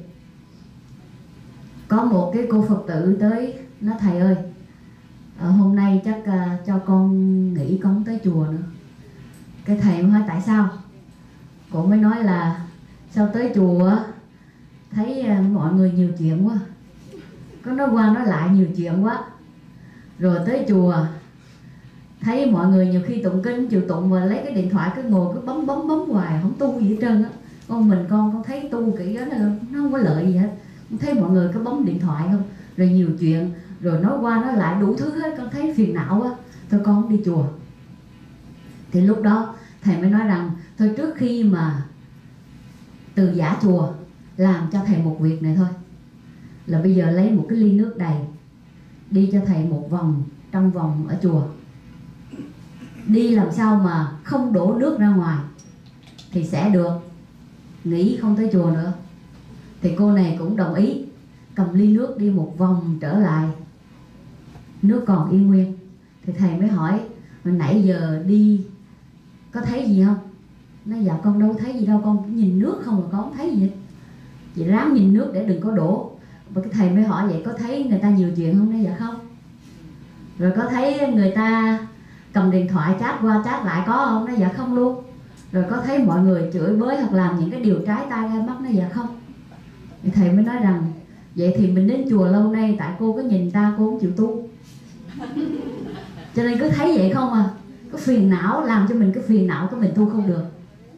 Có một cái cô Phật tử tới nói thầy ơi, à, hôm nay chắc uh, cho con nghỉ, con không tới chùa nữa. Cái thầy mới hỏi tại sao? Cô mới nói là sao tới chùa thấy mọi người nhiều chuyện quá, có nói qua nói lại nhiều chuyện quá. Rồi tới chùa thấy mọi người nhiều khi tụng kinh chịu tụng mà lấy cái điện thoại cứ ngồi cứ bấm bấm bấm hoài không tu gì hết trơn á. Con mình con con thấy tu kiểu đó là nó không có lợi gì hết, con thấy mọi người cứ bấm điện thoại không, rồi nhiều chuyện, rồi nói qua nói lại đủ thứ hết, con thấy phiền não á, thôi con không đi chùa. Thì lúc đó thầy mới nói rằng thôi trước khi mà từ giả chùa, làm cho thầy một việc này thôi, là bây giờ lấy một cái ly nước đầy, đi cho thầy một vòng trong vòng ở chùa, đi làm sao mà không đổ nước ra ngoài thì sẽ được nghỉ không tới chùa nữa. Thì cô này cũng đồng ý, cầm ly nước đi một vòng trở lại, nước còn y nguyên. Thì thầy mới hỏi hồi nãy giờ đi có thấy gì không? Nói dạ con đâu thấy gì đâu, con nhìn nước không mà con không thấy gì hết. Chị ráng nhìn nước để đừng có đổ. Và cái thầy mới hỏi vậy có thấy người ta nhiều chuyện không? Nói dạ không. Rồi có thấy người ta cầm điện thoại chat qua chat lại có không? Nói dạ không luôn. Rồi có thấy mọi người chửi bới hoặc làm những cái điều trái tai gai mắt? Nói dạ không. Thì thầy mới nói rằng vậy thì mình đến chùa lâu nay tại cô có nhìn ta cô không chịu tu, cho nên cứ thấy vậy không à, có phiền não làm cho mình cái phiền não cái mình tu không được.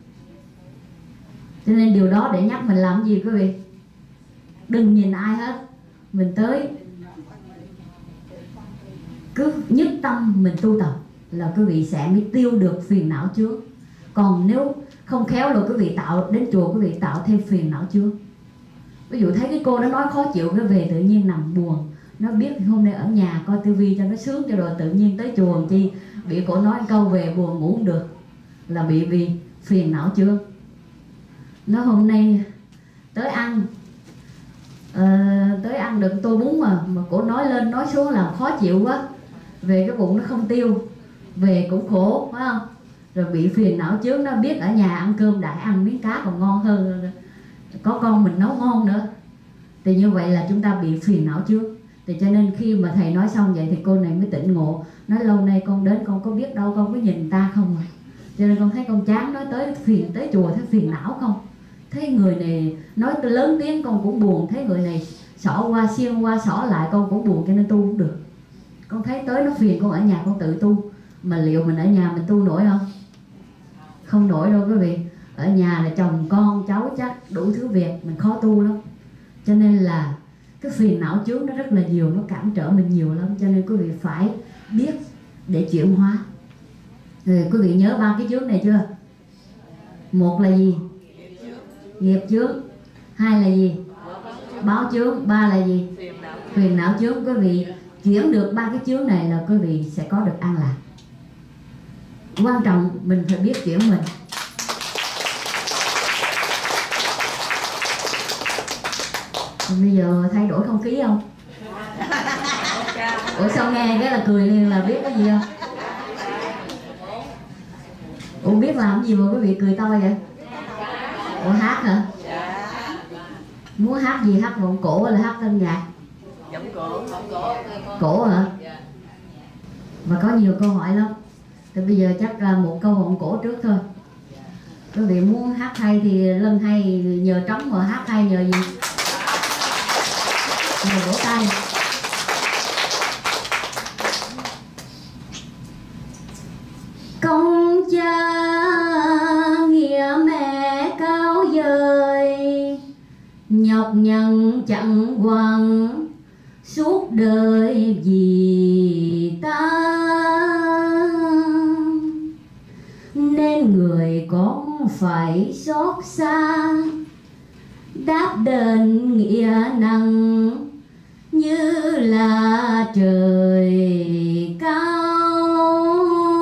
Cho nên điều đó để nhắc mình làm gì quý vị, đừng nhìn ai hết, mình tới cứ nhất tâm mình tu tập là quý vị sẽ mới tiêu được phiền não trước. Còn nếu không khéo là quý vị tạo đến chùa quý vị tạo thêm phiền não trước. Ví dụ thấy cái cô nó nói khó chịu cái về tự nhiên nằm buồn, nó biết hôm nay ở nhà coi tivi cho nó sướng cho rồi tự nhiên tới chùa làm chi bị cổ nói câu về buồn ngủ không được, là bị vì phiền não chưa. Nó hôm nay tới ăn uh, tới ăn được tô bún mà mà cổ nói lên nói xuống làm khó chịu quá, về cái bụng nó không tiêu, về cũng khổ phải không. Rồi bị phiền não trước, nó biết ở nhà ăn cơm đại ăn miếng cá còn ngon hơn, có con mình nấu ngon nữa. Thì như vậy là chúng ta bị phiền não trước. Thì cho nên khi mà thầy nói xong vậy thì cô này mới tỉnh ngộ, nói lâu nay con đến con có biết đâu, con có nhìn ta không à. Cho nên con thấy con chán, nói tới phiền tới chùa thấy phiền não không. Thấy người này nói lớn tiếng con cũng buồn, thấy người này xỏ qua xiên qua xỏ lại con cũng buồn, cho nên tu cũng được. Con thấy tới nó phiền con ở nhà con tự tu, mà liệu mình ở nhà mình tu nổi không? Không nổi đâu quý vị. Ở nhà là chồng con cháu chắc đủ thứ việc, mình khó tu lắm. Cho nên là cái phiền não trước nó rất là nhiều, nó cản trở mình nhiều lắm. Cho nên quý vị phải biết để chuyển hóa. Rồi quý vị nhớ ba cái chướng này chưa? Một là gì? Nghiệp chướng. Hai là gì? Báo chướng. Ba là gì? Phiền não chướng. Quý vị chuyển được ba cái chướng này là quý vị sẽ có được an lạc. Quan trọng mình phải biết chuyển mình. Bây giờ thay đổi không khí không? Ủa sao nghe cái là cười liền là biết cái gì không? Ủa biết làm gì mà quý vị cười to vậy? Ủa hát hả? Muốn hát gì hát vọng cổ hay là hát tân nhạc? Cổ hả? Và có nhiều câu hỏi lắm. Thì bây giờ chắc là một câu vọng cổ trước thôi. Quý vị muốn hát hay thì lân hay nhờ trống, mà hát hay nhờ gì? Nhờ vỗ tay. Công cha nghĩa mẹ cao dời, nhọc nhằn chẳng quăng suốt đời vì ta, nên người con phải xót xa đáp đền nghĩa nặng như là trời cao.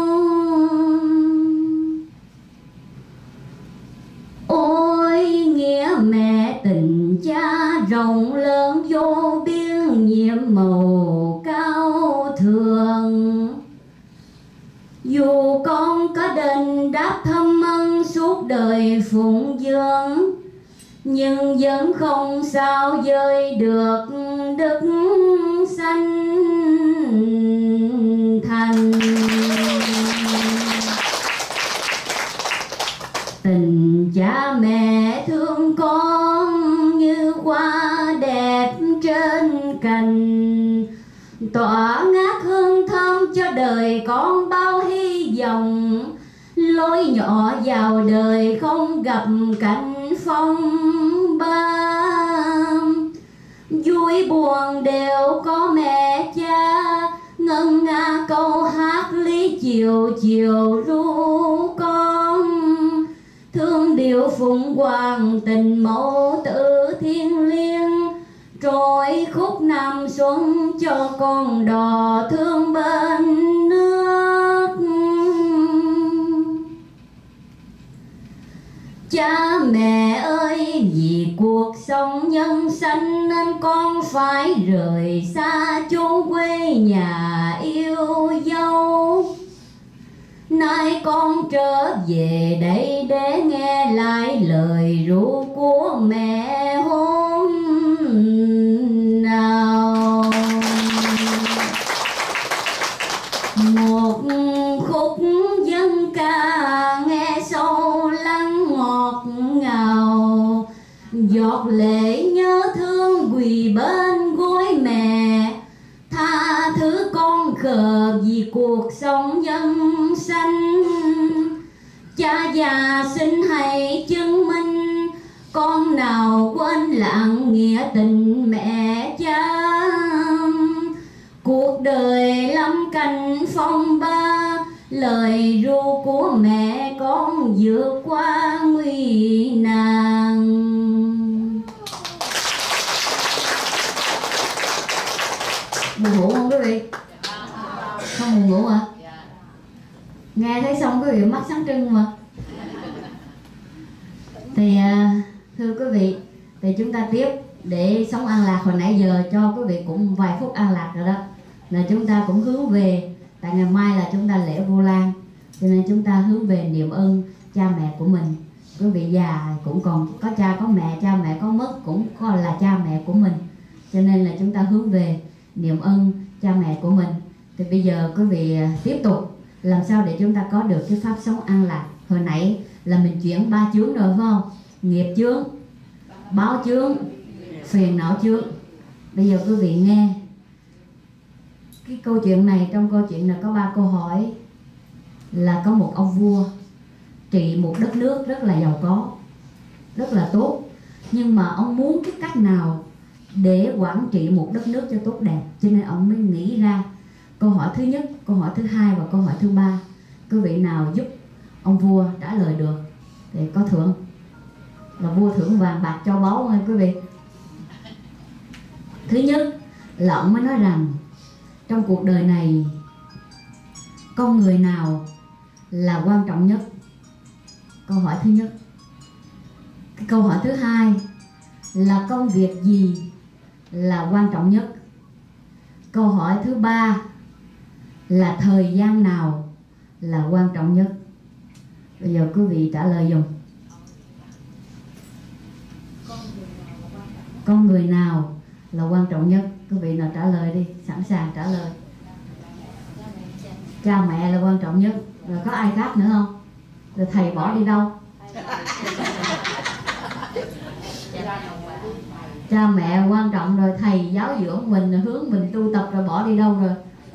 Ôi nghĩa mẹ tình cha rộng lớn vô biên, nhiệm màu cao thượng. Dù con có đền đáp thâm ân suốt đời phụng dưỡng, nhưng vẫn không sao dời được đức sanh thành. Tình cha mẹ thương con như hoa đẹp trên cành, tỏa ngát hương thơm cho đời con bao hy vọng. Lối nhỏ vào đời không gặp cảnh phong ba, vui buồn đều có mẹ cha. Ngân nga câu hát lý chiều chiều ru con, thương điệu phụng hoàng tình mẫu tử thiên liêng. Trôi khúc Nam Xuân cho con đò thương bên nước. Cha mẹ ơi, vì cuộc sống nhân sanh nên con phải rời xa chốn quê nhà yêu dấu. Nay con trở về đây để nghe lại lời ru của mẹ hôm nào. Một khúc dân ca nghe sâu lắng ngọt ngào, giọt lệ nhớ thương quỳ bên gối mẹ. Tha thứ con khờ vì cuộc sống nhân sanh, cha già xin hãy chứng minh con nào quên lãng nghĩa tình mẹ cha. Cuộc đời lâm cảnh phong ba, lời ru của mẹ con vượt qua nguy nan. Buồn ngủ không quý vị? Không buồn ngủ hả? Nghe thấy xong quý vị mắt sáng trưng mà. Thì thưa quý vị, thì chúng ta tiếp để sống an lạc. Hồi nãy giờ cho quý vị cũng vài phút an lạc rồi đó, là chúng ta cũng hướng về. Tại ngày mai là chúng ta lễ Vu Lan, cho nên chúng ta hướng về niệm ơn cha mẹ của mình. Quý vị già cũng còn có cha có mẹ, cha mẹ có mất cũng còn là cha mẹ của mình, cho nên là chúng ta hướng về niệm ơn cha mẹ của mình. Thì bây giờ quý vị tiếp tục làm sao để chúng ta có được cái pháp sống an lạc. Hồi nãy là mình chuyển ba chướng rồi phải không? Nghiệp chướng, báo chướng, phiền não chướng. Bây giờ quý vị nghe cái câu chuyện này. Trong câu chuyện này có ba câu hỏi. Là có một ông vua trị một đất nước rất là giàu có, rất là tốt, nhưng mà ông muốn cái cách nào để quản trị một đất nước cho tốt đẹp, cho nên ông mới nghĩ ra câu hỏi thứ nhất, câu hỏi thứ hai và câu hỏi thứ ba. Quý vị nào giúp ông vua trả lời được thì có thưởng, là vua thưởng vàng bạc châu báu nha quý vị. Thứ nhất là ông mới nói rằng trong cuộc đời này con người nào là quan trọng nhất? Câu hỏi thứ nhất. Cái câu hỏi thứ hai là công việc gì là quan trọng nhất? Câu hỏi thứ ba là thời gian nào là quan trọng nhất? Bây giờ quý vị trả lời dùm. Con người nào là quan trọng nhất? Quý vị nào trả lời đi, sẵn sàng trả lời. Cha mẹ là quan trọng nhất. Rồi có ai khác nữa không? Rồi thầy bỏ đi đâu? Cha mẹ quan trọng rồi, thầy giáo dưỡng mình, hướng mình tu tập rồi bỏ đi đâu rồi?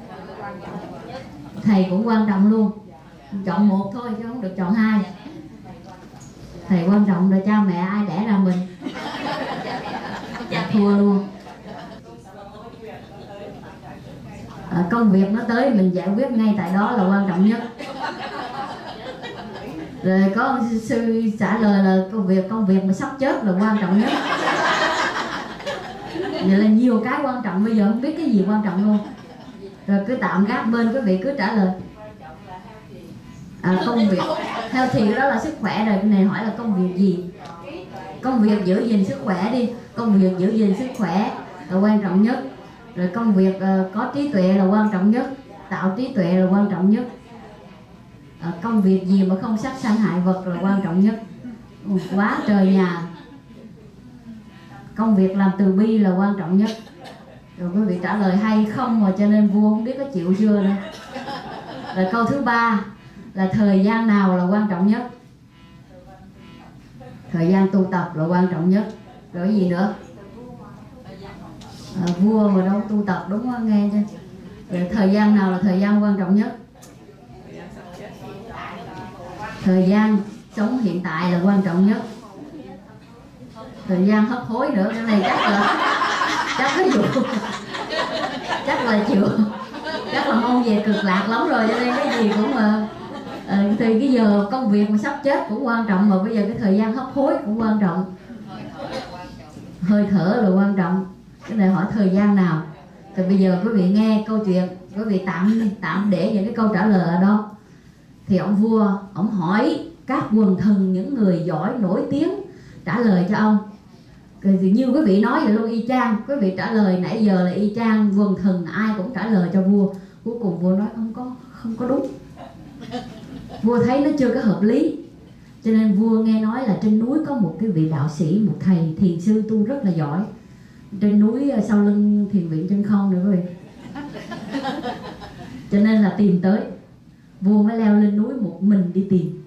Thầy cũng quan trọng luôn. Chọn một thôi chứ không được chọn hai. Thầy quan trọng rồi, cha mẹ ai đẻ ra mình? Dạ thua luôn. À, công việc nó tới mình giải quyết ngay tại đó là quan trọng nhất. Rồi có sư trả lời là công việc công việc mà sắp chết là quan trọng nhất. Vậy là nhiều cái quan trọng, bây giờ không biết cái gì quan trọng luôn. Rồi cứ tạm gác bên, quý vị cứ trả lời. À, công việc healthy đó là sức khỏe rồi. Cái này hỏi là công việc gì? Công việc giữ gìn sức khỏe đi. Công việc giữ gìn sức khỏe là quan trọng nhất. Rồi công việc uh, có trí tuệ là quan trọng nhất. Tạo trí tuệ là quan trọng nhất. À, công việc gì mà không sát sanh hại vật là quan trọng nhất. Ừ, quá trời nhà. Công việc làm từ bi là quan trọng nhất. Rồi quý vị trả lời hay không mà cho nên vua không biết có chịu chưa nữa. Rồi câu thứ ba là thời gian nào là quan trọng nhất? Thời gian tu tập là quan trọng nhất. Rồi gì nữa? À, vua mà đâu tu tập, đúng không? Nghe chưa? Rồi thời gian nào là thời gian quan trọng nhất? Thời gian sống hiện tại là quan trọng nhất. Thời gian hấp hối nữa, cái này chắc là chắc cái vụ chắc là chịu, chắc là mong về cực lạc lắm rồi, cho nên cái gì cũng mà à, thì cái giờ công việc mà sắp chết cũng quan trọng, mà bây giờ cái thời gian hấp hối cũng quan trọng, hơi thở là quan trọng. Cái này hỏi thời gian nào, thì bây giờ quý vị nghe câu chuyện, quý vị tạm tạm để những cái câu trả lời ở đó. Thì ông vua ông hỏi các quần thần, những người giỏi nổi tiếng trả lời cho ông. Thì như quý vị nói vậy luôn, y chang, quý vị trả lời nãy giờ là y chang, quần thần ai cũng trả lời cho vua. Cuối cùng vua nói không có không có đúng. Vua thấy nó chưa có hợp lý, cho nên vua nghe nói là trên núi có một cái vị đạo sĩ, một thầy thiền sư tu rất là giỏi. Trên núi sau lưng thiền viện Chân Không nữa quý vị. Cho nên là tìm tới. Vua mới leo lên núi một mình đi tìm.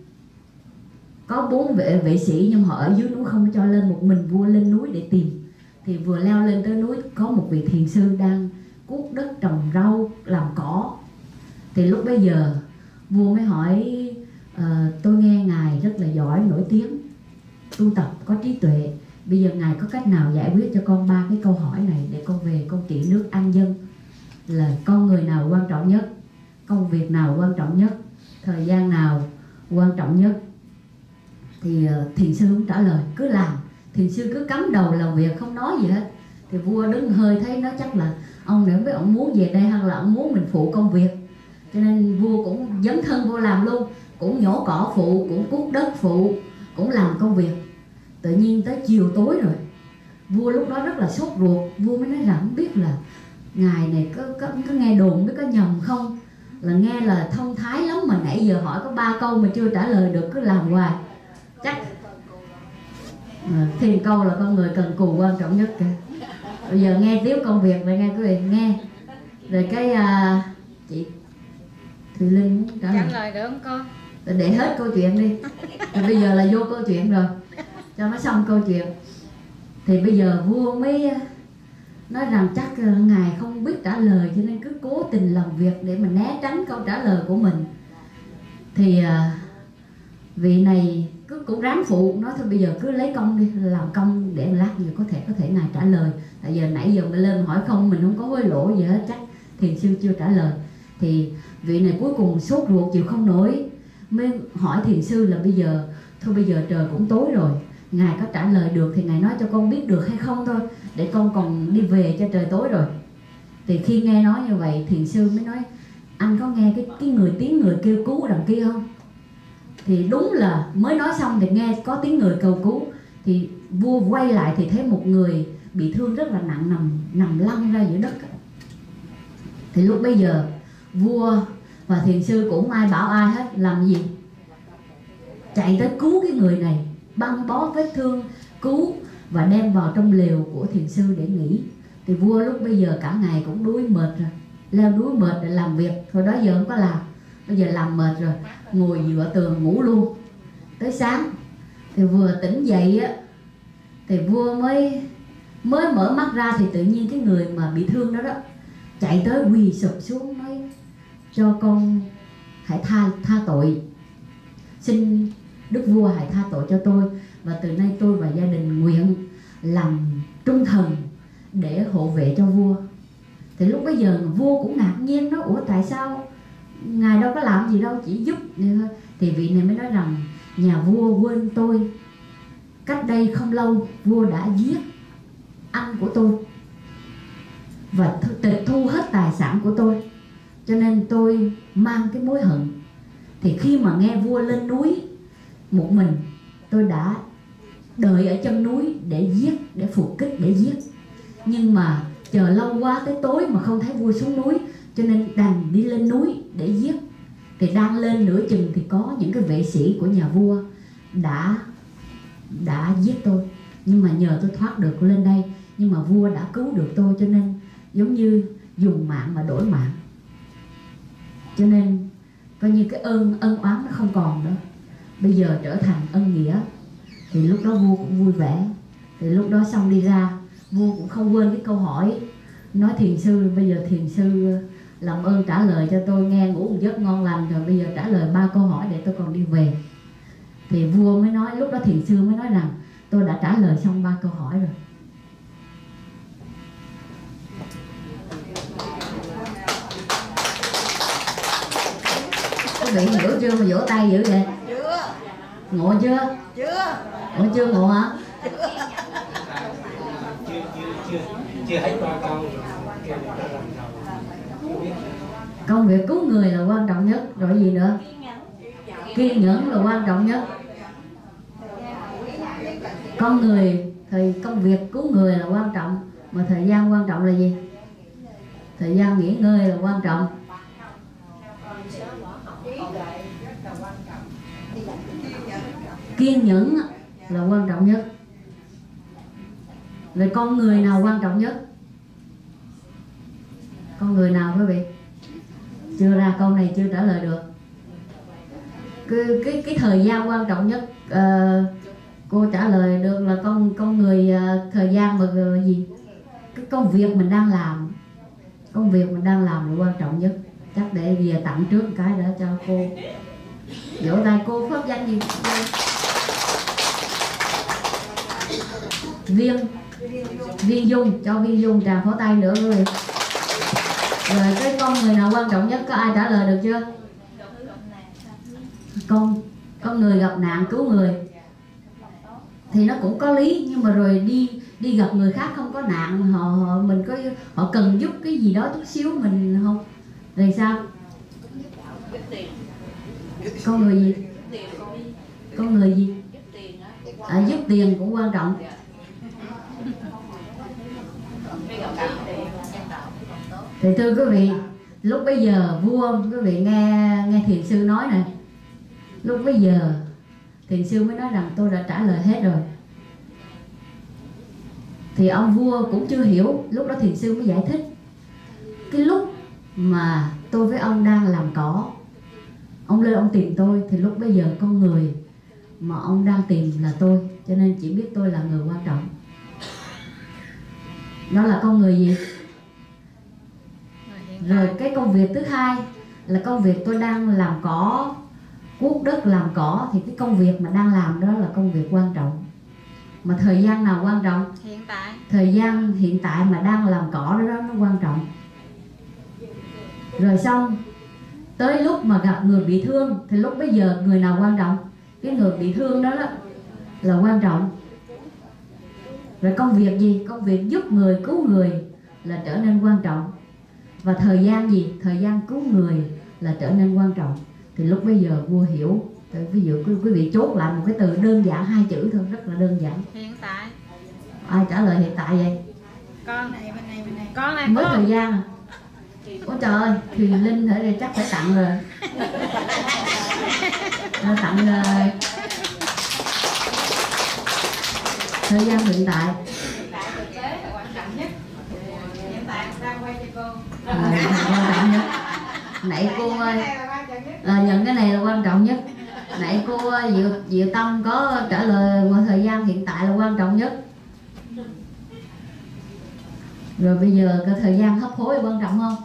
Có bốn vệ vệ sĩ nhưng họ ở dưới núi không cho lên, một mình vua lên núi để tìm. Thì vừa leo lên tới núi có một vị thiền sư đang cuốc đất trồng rau làm cỏ. Thì lúc bấy giờ vua mới hỏi à, tôi nghe ngài rất là giỏi nổi tiếng, tu tập có trí tuệ, bây giờ ngài có cách nào giải quyết cho con ba cái câu hỏi này để con về con trị nước an dân? Là con người nào quan trọng nhất, công việc nào quan trọng nhất, thời gian nào quan trọng nhất? Thì uh, thiền sư không trả lời, cứ làm. Thiền sư cứ cắm đầu làm việc không nói gì hết. Thì vua đứng hơi thấy nó chắc là ông này không biết ông muốn về đây hay là ông muốn mình phụ công việc, cho nên vua cũng dấn thân vô làm luôn, cũng nhổ cỏ phụ, cũng cuốc đất phụ, cũng làm công việc. Tự nhiên tới chiều tối rồi, vua lúc đó rất là sốt ruột. Vua mới nói rằng không biết là ngài này có, có, có nghe đồn, biết có nhầm không, là nghe là thông thái lắm mà nãy giờ hỏi có ba câu mà chưa trả lời được, cứ làm hoài. Chắc à, thêm câu là con người cần cù quan trọng nhất kìa. Bây giờ nghe tiếp công việc rồi nghe quý vị nghe. Rồi cái à, chị Thùy Linh muốn trả lời. Trả lời được không con? Để hết câu chuyện đi. Thì bây giờ là vô câu chuyện rồi, cho nó xong câu chuyện. Thì bây giờ vua mới nói rằng chắc ngài không biết trả lời, cho nên cứ cố tình làm việc để mà né tránh câu trả lời của mình. Thì à, vị này cứ cũng ráng phụ, nói thôi bây giờ cứ lấy công đi, làm công để lát nữa có thể có thể ngài trả lời. Tại giờ nãy giờ mới lên hỏi không, mình không có hối lộ gì hết, chắc thiền sư chưa trả lời. Thì vị này cuối cùng sốt ruột chịu không nổi, mới hỏi thiền sư là bây giờ thôi bây giờ trời cũng tối rồi, ngài có trả lời được thì ngài nói cho con biết được hay không thôi, để con còn đi về cho trời tối rồi. Thì khi nghe nói như vậy, thiền sư mới nói anh có nghe cái cái người tiếng người kêu cứu đằng kia không? Thì đúng là mới nói xong thì nghe có tiếng người cầu cứu. Thì vua quay lại thì thấy một người bị thương rất là nặng nằm nằm lăn ra giữa đất. Thì lúc bây giờ vua và thiền sư cũng ai bảo ai hết, làm gì? Chạy tới cứu cái người này, băng bó vết thương, cứu và đem vào trong lều của thiền sư để nghỉ. Thì vua lúc bây giờ cả ngày cũng đuối mệt rồi, leo đuối mệt để làm việc, thôi đó giờ không có làm, bây giờ làm mệt rồi, ngồi dựa tường ngủ luôn. Tới sáng thì vừa tỉnh dậy á, thì vua mới mới mở mắt ra thì tự nhiên cái người mà bị thương đó đó chạy tới quỳ sụp xuống nói cho con hãy tha tha tội, xin đức vua hãy tha tội cho tôi, và từ nay tôi và gia đình nguyện làm trung thần để hộ vệ cho vua. Thì lúc bây giờ vua cũng ngạc nhiên, nói ủa tại sao ngài đâu có làm gì đâu, chỉ giúp vậy thôi. Thì vị này mới nói rằng nhà vua quên tôi, cách đây không lâu vua đã giết anh của tôi và tịch thu hết tài sản của tôi, cho nên tôi mang cái mối hận. Thì khi mà nghe vua lên núi một mình, tôi đã đợi ở chân núi để giết, để phục kích, để giết. Nhưng mà chờ lâu quá tới tối mà không thấy vua xuống núi, cho nên đành đi lên núi để giết. Thì đang lên nửa chừng thì có những cái vệ sĩ của nhà vua đã đã giết tôi, nhưng mà nhờ tôi thoát được lên đây. Nhưng mà vua đã cứu được tôi, cho nên giống như dùng mạng mà đổi mạng, cho nên coi như cái ơn ân oán nó không còn nữa, bây giờ trở thành ân nghĩa. Thì lúc đó vua cũng vui vẻ. Thì lúc đó xong đi ra, vua cũng không quên cái câu hỏi, nói thiền sư bây giờ thiền sư làm ơn trả lời cho tôi, nghe ngủ một giấc ngon lành rồi, bây giờ trả lời ba câu hỏi để tôi còn đi về. Thì vua mới nói, lúc đó thiền sư mới nói rằng tôi đã trả lời xong ba câu hỏi rồi. Quý vị hiểu chưa mà vỗ tay dữ vậy? Chưa. Ngộ chưa? Chưa. Ngộ chưa ngộ hả? chưa chưa chưa chưa hết ba câu. Công việc cứu người là quan trọng nhất, rồi gì nữa? Kiên nhẫn là quan trọng nhất. Con người thì công việc cứu người là quan trọng, mà thời gian quan trọng là gì? Thời gian nghỉ ngơi là quan trọng. Kiên nhẫn là quan trọng nhất. Rồi con người nào quan trọng nhất? Con người nào quý vị? Chưa ra câu này chưa trả lời được. Cái cái cái thời gian quan trọng nhất, uh, cô trả lời được là con con người uh, thời gian mà uh, gì? Cái công việc mình đang làm, công việc mình đang làm là quan trọng nhất. Chắc để về tặng trước cái đã cho cô. Vỗ tay cô pháp danh gì? Viên Viên Dung, cho Viên Dung tràng pháo tay nữa rồi. Rồi cái con người nào quan trọng nhất, có ai trả lời được chưa? Con con người gặp nạn cứu người thì nó cũng có lý, nhưng mà rồi đi đi gặp người khác không có nạn, họ, họ mình có họ cần giúp cái gì đó chút xíu mình không, rồi sao? Con người gì? Con người gì? À, giúp tiền cũng quan trọng. Thì thưa quý vị, lúc bây giờ vua, quý vị nghe nghe thiền sư nói này, lúc bây giờ thiền sư mới nói rằng tôi đã trả lời hết rồi. Thì ông vua cũng chưa hiểu, lúc đó thiền sư mới giải thích. Cái lúc mà tôi với ông đang làm cỏ, ông lên ông tìm tôi, thì lúc bây giờ con người mà ông đang tìm là tôi, cho nên chỉ biết tôi là người quan trọng. Đó là con người gì? Rồi cái công việc thứ hai là công việc tôi đang làm cỏ, cuốc đất làm cỏ, thì cái công việc mà đang làm đó là công việc quan trọng. Mà thời gian nào quan trọng? Hiện tại. Thời gian hiện tại mà đang làm cỏ đó, đó nó quan trọng. Rồi xong tới lúc mà gặp người bị thương, thì lúc bây giờ người nào quan trọng? Cái người bị thương đó, đó là quan trọng. Rồi công việc gì? Công việc giúp người, cứu người là trở nên quan trọng. Và thời gian gì? Thời gian cứu người là trở nên quan trọng. Thì lúc bây giờ vua hiểu. Thì ví dụ quý, quý vị chốt lại một cái từ đơn giản, hai chữ thôi, rất là đơn giản. Hiện tại. Ai trả lời hiện tại vậy? Con này bên này bên này. Con này. Mới thời gian à? Ôi trời ơi, thì Linh thể thì chắc phải tặng rồi. À, tặng uh, thời gian hiện tại. À, quan trọng nhất. Nãy cô ơi, à, nhận cái này là quan trọng nhất. Nãy cô Diệu, Diệu Tâm có trả lời qua thời gian hiện tại là quan trọng nhất. Rồi bây giờ cái thời gian hấp hối quan trọng không?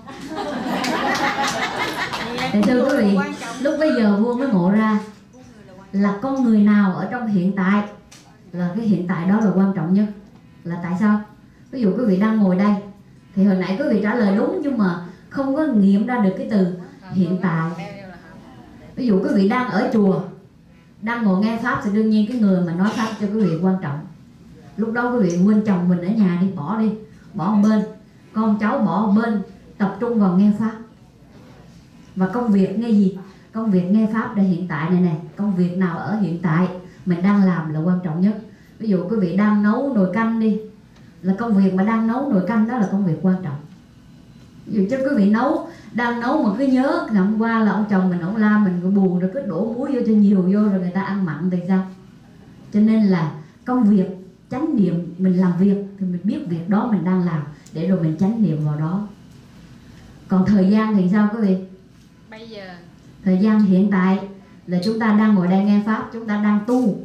Thì thưa quý vị, lúc bây giờ vua mới ngộ ra là con người nào ở trong hiện tại là cái hiện tại đó là quan trọng nhất. Là tại sao? Ví dụ quý vị đang ngồi đây, thì hồi nãy quý vị trả lời đúng nhưng mà không có nghiệm ra được cái từ hiện tại. Ví dụ quý vị đang ở chùa, đang ngồi nghe pháp, thì đương nhiên cái người mà nói pháp cho quý vị quan trọng. Lúc đó quý vị quên chồng mình ở nhà đi, bỏ đi, bỏ một bên, con cháu bỏ một bên, tập trung vào nghe pháp. Và công việc nghe gì? Công việc nghe pháp để hiện tại này nè. Công việc nào ở hiện tại mình đang làm là quan trọng nhất. Ví dụ quý vị đang nấu nồi canh đi, là công việc mà đang nấu nồi canh đó là công việc quan trọng. Ví dụ chứ quý vị nấu, đang nấu mà cứ nhớ ngày hôm qua là ông chồng mình, ông la mình, cứ buồn rồi cứ đổ muối vô cho nhiều vô rồi người ta ăn mặn thì sao? Cho nên là công việc, chánh niệm, mình làm việc thì mình biết việc đó mình đang làm, để rồi mình chánh niệm vào đó. Còn thời gian thì sao quý vị? Bây giờ. Thời gian hiện tại là chúng ta đang ngồi đây nghe pháp, chúng ta đang tu. Thì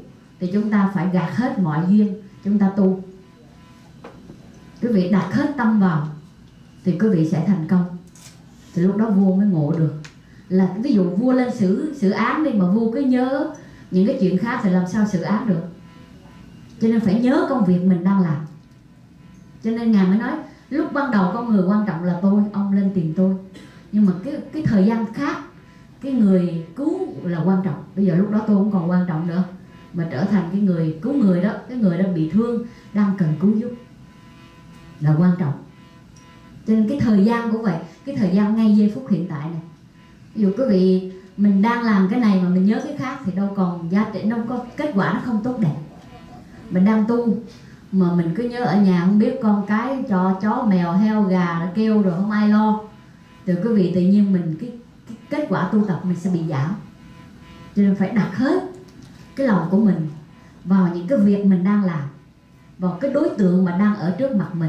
thì chúng ta phải gạt hết mọi duyên, chúng ta tu. Quý vị đặt hết tâm vào thì quý vị sẽ thành công. Thì lúc đó vua mới ngộ được. Là ví dụ vua lên xử xử án đi mà vua cứ nhớ những cái chuyện khác thì làm sao xử án được. Cho nên phải nhớ công việc mình đang làm. Cho nên Ngài mới nói lúc ban đầu con người quan trọng là tôi, ông lên tìm tôi. Nhưng mà cái cái thời gian khác, cái người cứu là quan trọng. Bây giờ lúc đó tôi không còn quan trọng nữa, mà trở thành cái người cứu người đó. Cái người đó bị thương, đang cần cứu giúp là quan trọng. Cho nên cái thời gian cũng vậy. Cái thời gian ngay giây phút hiện tại này. Ví dụ quý vị mình đang làm cái này mà mình nhớ cái khác thì đâu còn giá trị, đâu có kết quả, nó không tốt đẹp. Mình đang tu mà mình cứ nhớ ở nhà không biết con cái cho chó mèo heo gà nó kêu rồi không ai lo, thì quý vị tự nhiên mình cái, cái kết quả tu tập mình sẽ bị giảm. Cho nên phải đặt hết cái lòng của mình vào những cái việc mình đang làm, vào cái đối tượng mà đang ở trước mặt mình.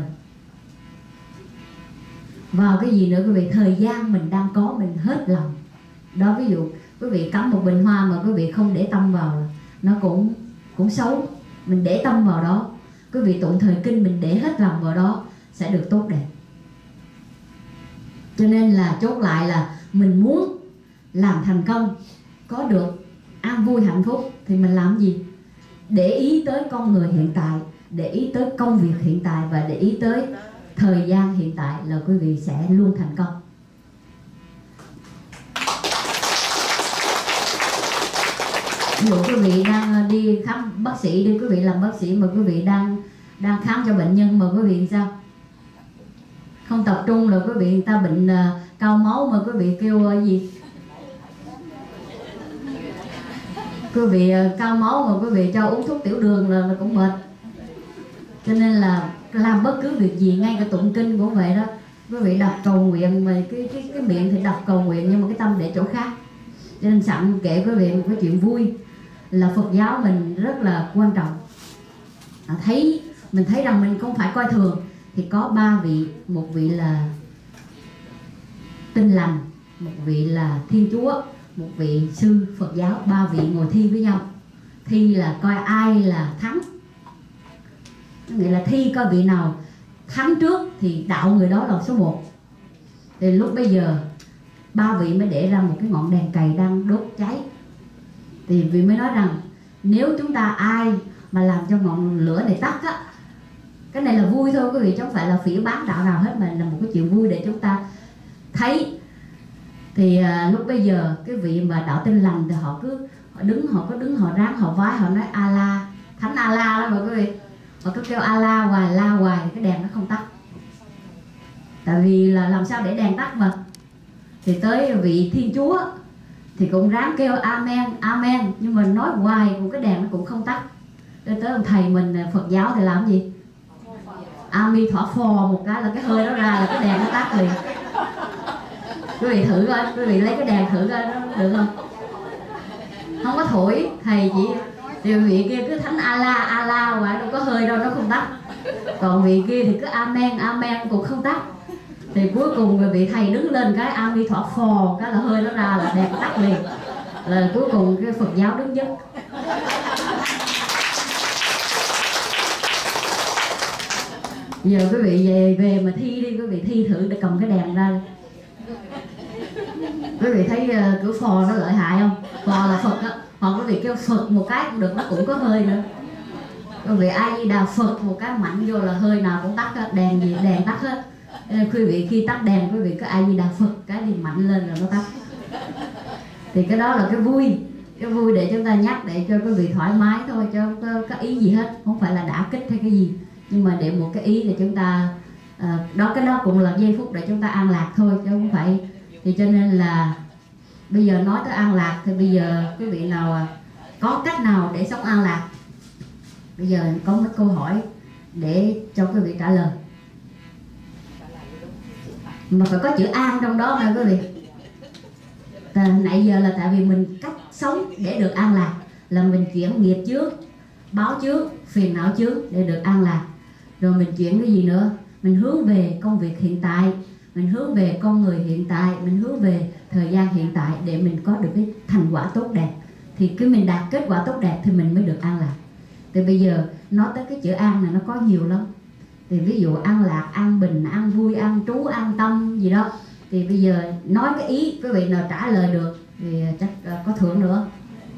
Vào cái gì nữa quý vị? Thời gian mình đang có mình hết lòng. Đó, ví dụ quý vị cắm một bình hoa mà quý vị không để tâm vào nó cũng cũng xấu. Mình để tâm vào đó. Quý vị tụng thời kinh mình để hết lòng vào đó sẽ được tốt đẹp. Cho nên là chốt lại là mình muốn làm thành công, có được an vui hạnh phúc thì mình làm gì? Để ý tới con người hiện tại, để ý tới công việc hiện tại và để ý tới thời gian hiện tại là quý vị sẽ luôn thành công. Ví dụ quý vị đang đi khám bác sĩ, đi quý vị làm bác sĩ mà quý vị đang đang khám cho bệnh nhân mà quý vị sao? Không tập trung là quý vị người ta bệnh uh, cao máu mà quý vị kêu uh, gì? Quý vị uh, cao máu mà quý vị cho uống thuốc tiểu đường là, là cũng mệt. Cho nên là làm bất cứ việc gì, ngay cả tụng kinh cũng vậy đó. Quý vị đọc cầu nguyện mà cái cái cái miệng thì đọc cầu nguyện nhưng mà cái tâm để chỗ khác. Cho nên sẵn kể quý vị một cái chuyện vui là Phật giáo mình rất là quan trọng. À, thấy mình thấy rằng mình không phải coi thường thì có ba vị, một vị là Tinh Lành, một vị là Thiên Chúa, một vị sư Phật giáo, ba vị ngồi thi với nhau. Thi là coi ai là thắng, nghĩa là thi coi vị nào thắng trước thì đạo người đó là số một. Thì lúc bây giờ ba vị mới để ra một cái ngọn đèn cày đang đốt cháy. Thì vị mới nói rằng nếu chúng ta ai mà làm cho ngọn lửa này tắt á, cái này là vui thôi quý vị, chứ không phải là phỉ báng đạo nào hết, mà là một cái chuyện vui để chúng ta thấy. Thì à, lúc bây giờ cái vị mà đạo Tinh Lành thì họ cứ họ đứng, họ có đứng họ ráng họ vái, họ nói A-la, thánh A-la đó mà quý vị. Họ cứ kêu A-la hoài, la hoài thì cái đèn nó không tắt. Tại vì là làm sao để đèn tắt mà. Thì tới vị Thiên Chúa thì cũng ráng kêu amen, amen, nhưng mà nói hoài cũng cái đèn nó cũng không tắt. Tới tới ông thầy mình Phật giáo thì làm gì? Ami thỏa phò một cái là cái hơi đó ra là cái đèn nó tắt liền. Quý vị thử coi, quý vị lấy cái đèn thử coi nó được không? Không có thổi, thầy chỉ thì vị kia cứ thánh A-la, A-la hoài đâu có hơi đâu, nó không tắt. Còn vị kia thì cứ amen, amen cũng không tắt. Thì cuối cùng vị thầy đứng lên cái ami thỏa phò cái là hơi nó ra là đèn tắt liền. Là cuối cùng cái Phật giáo đứng dứt. Giờ quý vị về về mà thi đi, quý vị thi thử để cầm cái đèn ra. Quý vị thấy uh, cửa phò nó lợi hại không? Phò là Phật á, hoặc quý vị kêu Phật một cái cũng được, nó cũng có hơi nữa. Quý vị A Di Đà Phật một cái mạnh vô là hơi nào cũng tắt hết, đèn gì đèn tắt hết. Quý vị khi tắt đèn quý vị cứ A Di Đà Phật cái đi mạnh lên rồi nó tắt. Thì cái đó là cái vui, cái vui để chúng ta nhắc để cho quý vị thoải mái thôi, cho không có, có ý gì hết, không phải là đả kích hay cái gì, nhưng mà để một cái ý để chúng ta uh, đó, cái đó cũng là giây phút để chúng ta an lạc thôi chứ không phải. Thì cho nên là bây giờ nói tới an lạc thì bây giờ quý vị nào có cách nào để sống an lạc? Bây giờ có một câu hỏi để cho quý vị trả lời, mà phải có chữ an trong đó nha quý vị. À, nãy giờ là tại vì mình cách sống để được an lạc là mình chuyển nghiệp trước, báo trước, phiền não trước để được an lạc. Rồi mình chuyển cái gì nữa? Mình hướng về công việc hiện tại, mình hướng về con người hiện tại, mình hướng về thời gian hiện tại để mình có được cái thành quả tốt đẹp. Thì khi mình đạt kết quả tốt đẹp thì mình mới được an lạc. Thì bây giờ nói tới cái chữ an này nó có nhiều lắm. Thì ví dụ an lạc, an bình, an vui, an trú, an tâm gì đó. Thì bây giờ nói cái ý quý vị nào trả lời được thì chắc có thưởng nữa.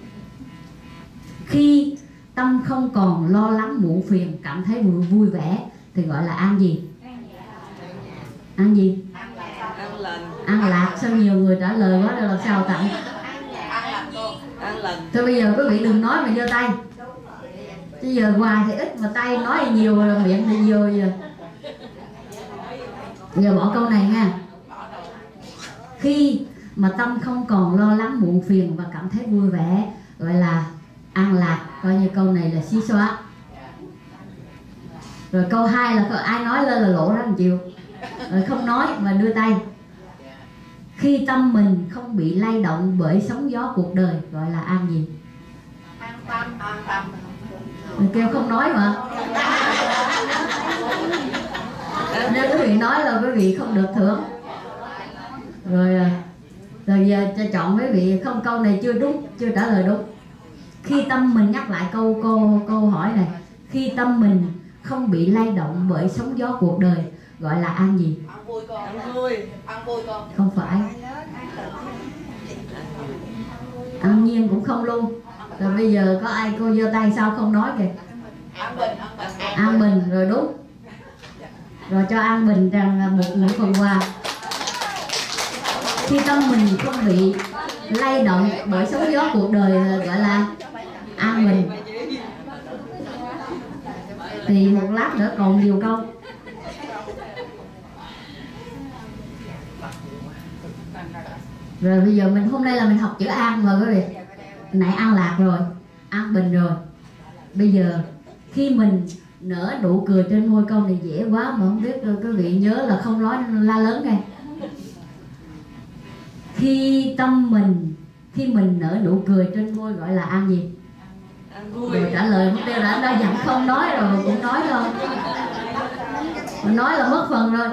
Khi tâm không còn lo lắng muộn phiền, cảm thấy vui, vui vẻ thì gọi là an gì? An gì? An lành. An lạc. Sao nhiều người trả lời quá, làm sao tặng? An lành. Thôi bây giờ quý vị đừng nói mà giơ tay. Bây giờ hoài thì ít mà tay nói thì nhiều, miệng thì nhiều. Giờ giờ bỏ câu này nha. Khi mà tâm không còn lo lắng muộn phiền và cảm thấy vui vẻ gọi là an lạc. Coi như câu này là xí xóa. Rồi câu hai là ai nói lên là lộ ra một chiều. Rồi không nói mà đưa tay. Khi tâm mình không bị lay động bởi sóng gió cuộc đời gọi là an gì? An tâm, an tâm. Mình kêu không nói mà. Nếu quý vị nói là quý vị không được thưởng. Rồi rồi giờ cho chọn quý vị. Không, câu này chưa đúng, chưa trả lời đúng. Khi tâm mình, nhắc lại câu câu câu hỏi này. Khi tâm mình không bị lay động bởi sóng gió cuộc đời gọi là an gì? An vui con. An vui. An vui con. Không phải. An nhiên cũng không luôn. Rồi bây giờ có ai cô giơ tay sao không nói kìa? An bình, an bình. An bình, rồi đúng. Rồi cho an bình rằng một một phần quà. Khi tâm mình không bị lay động bởi sóng gió cuộc đời gọi là an bình. Thì một lát nữa còn nhiều câu. Rồi bây giờ mình hôm nay là mình học chữ an rồi quý vị. Nãy an lạc rồi, an bình rồi. Bây giờ khi mình nở nụ cười trên môi, câu này dễ quá mà không biết quý vị nhớ là không nói la lớn nghe. Khi tâm mình, khi mình nở nụ cười trên môi gọi là an gì? An vui. Rồi trả lời mất tiêu đã, đã dặn không nói rồi mà cũng nói thôi. Mình nói là mất phần rồi.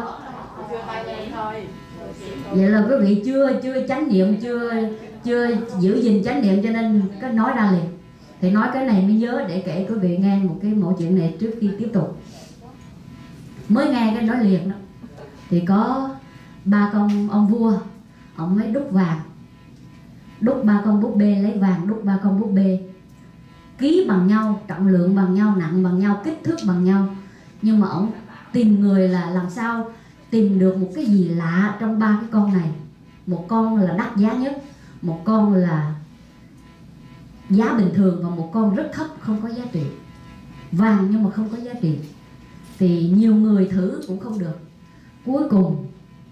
Vậy là quý vị chưa chưa chánh niệm, chưa chưa giữ gìn chánh niệm cho nên có nói ra liền. Thì nói cái này mới nhớ để kể quý vị nghe một cái mẫu chuyện này trước khi tiếp tục. Mới nghe cái nói liền đó. Thì có ba con ông vua, ông mới đúc vàng, đúc ba con búp bê, lấy vàng đúc ba con búp bê, ký bằng nhau, trọng lượng bằng nhau, nặng bằng nhau, kích thước bằng nhau. Nhưng mà ông tìm người là làm sao tìm được một cái gì lạ trong ba cái con này. Một con là đắt giá nhất, một con là giá bình thường, và một con rất thấp, không có giá trị. Vàng nhưng mà không có giá trị. Thì nhiều người thử cũng không được. Cuối cùng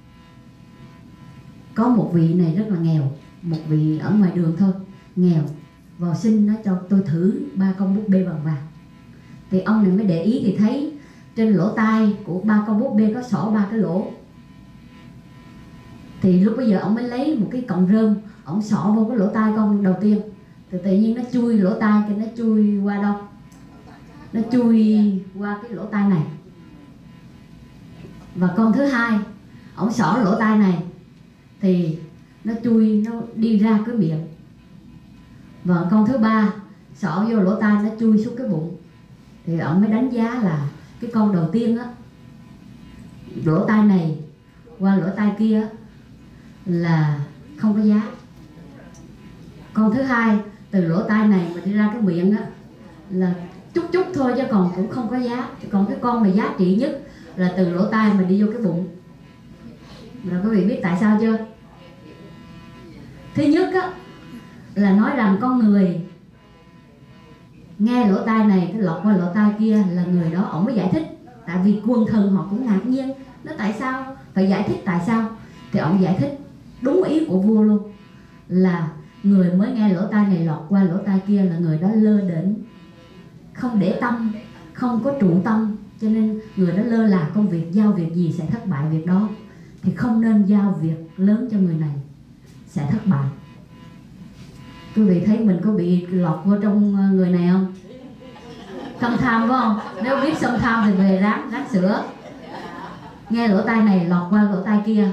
có một vị này rất là nghèo, một vị ở ngoài đường thôi, nghèo, vào xin nó cho tôi thử ba con búp bê bằng vàng. Thì ông này mới để ý thì thấy trên lỗ tai của ba con búp bê có xỏ ba cái lỗ. Thì lúc bây giờ ông mới lấy một cái cọng rơm, ông xỏ vô cái lỗ tai con đầu tiên. Thì tự nhiên nó chui lỗ tai, cái nó chui qua đâu? Nó chui qua cái lỗ tai này. Và con thứ hai, ông xỏ lỗ tai này thì nó chui, nó đi ra cái miệng. Và con thứ ba xỏ vô lỗ tai, nó chui xuống cái bụng. Thì ông mới đánh giá là cái con đầu tiên á, lỗ tai này qua lỗ tai kia là không có giá. Con thứ hai từ lỗ tai này mà đi ra cái miệng á là chút chút thôi, chứ còn cũng không có giá. Còn cái con mà giá trị nhất là từ lỗ tai mà đi vô cái bụng. Rồi quý vị biết tại sao chưa? Thứ nhất á là nói rằng con người nghe lỗ tai này cái lọt qua lỗ tai kia là người đó. Ông mới giải thích, tại vì quần thần họ cũng ngạc nhiên, nó tại sao phải giải thích tại sao. Thì ông giải thích đúng ý của vua luôn, là người mới nghe lỗ tai này lọt qua lỗ tai kia là người đó lơ đễnh, không để tâm, không có trụ tâm, cho nên người đó lơ là công việc, giao việc gì sẽ thất bại việc đó. Thì không nên giao việc lớn cho người này, sẽ thất bại. Quý vị thấy mình có bị lọt vô trong người này không? Xâm tham phải không? Nếu biết xâm tham thì về ráng, ráng sửa. Nghe lỗ tai này lọt qua lỗ tai kia.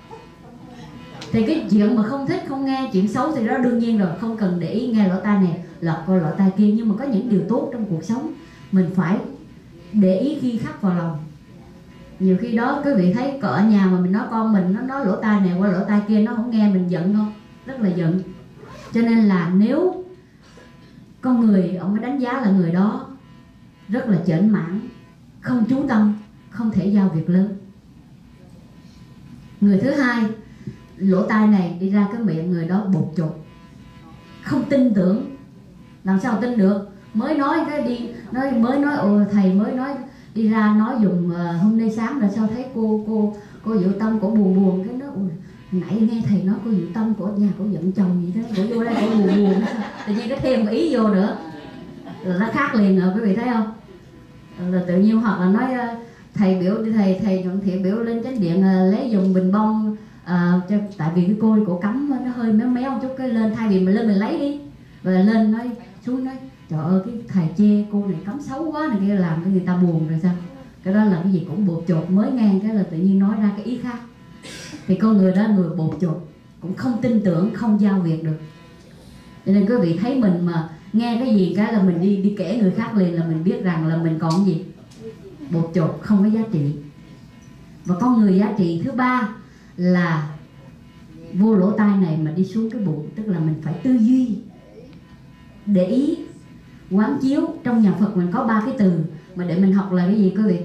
Thì cái chuyện mà không thích, không nghe chuyện xấu thì đó đương nhiên rồi, không cần để ý. Nghe lỗ tai này lọt qua lỗ tai kia. Nhưng mà có những điều tốt trong cuộc sống mình phải để ý ghi khắc vào lòng. Nhiều khi đó quý vị thấy cỡ ở nhà mà mình nói con mình nó nói lỗ tai này qua lỗ tai kia nó không nghe, mình giận không? Rất là giận. Cho nên là nếu con người ông mới đánh giá là người đó rất là chểnh mãn, không chú tâm, không thể giao việc lớn. Người thứ hai, lỗ tai này đi ra cái miệng người đó bột chột, không tin tưởng. Làm sao tin được? Mới nói cái đi nói mới nói ồ thầy mới nói đi ra nói dùng uh, hôm nay sáng là sao thấy cô cô cô Diệu Tâm cổ buồn buồn, cái nó ôi, nãy nghe thầy nói cô Diệu Tâm của nhà cổ giận chồng gì đó, cổ vô đây cổ buồn buồn tự nhiên cái thêm ý vô nữa là nó khác liền rồi quý vị thấy không? Là tự nhiên hoặc là nói uh, thầy biểu thầy thầy Nhuận Thiện biểu lên chánh điện uh, lấy dùng bình bông uh, cho, tại vì cái côi cổ cắm nó hơi méo méo chút, cái lên thay vì mình lên mình lấy đi, rồi lên nói xuống nói trời ơi cái thầy chê cô này cắm xấu quá này kia, làm cho người ta buồn rồi sao? Cái đó là cái gì cũng bột chột, mới nghe cái là tự nhiên nói ra cái ý khác. Thì con người đó người bột chột, cũng không tin tưởng, không giao việc được. Cho nên quý vị thấy mình mà nghe cái gì cái là mình đi đi kể người khác liền, là mình biết rằng là mình còn gì? Bột chột, không có giá trị. Và con người giá trị thứ ba là vô lỗ tai này mà đi xuống cái bụng, tức là mình phải tư duy, để ý, quán chiếu. Trong nhà Phật mình có ba cái từ mà để mình học là cái gì quý vị?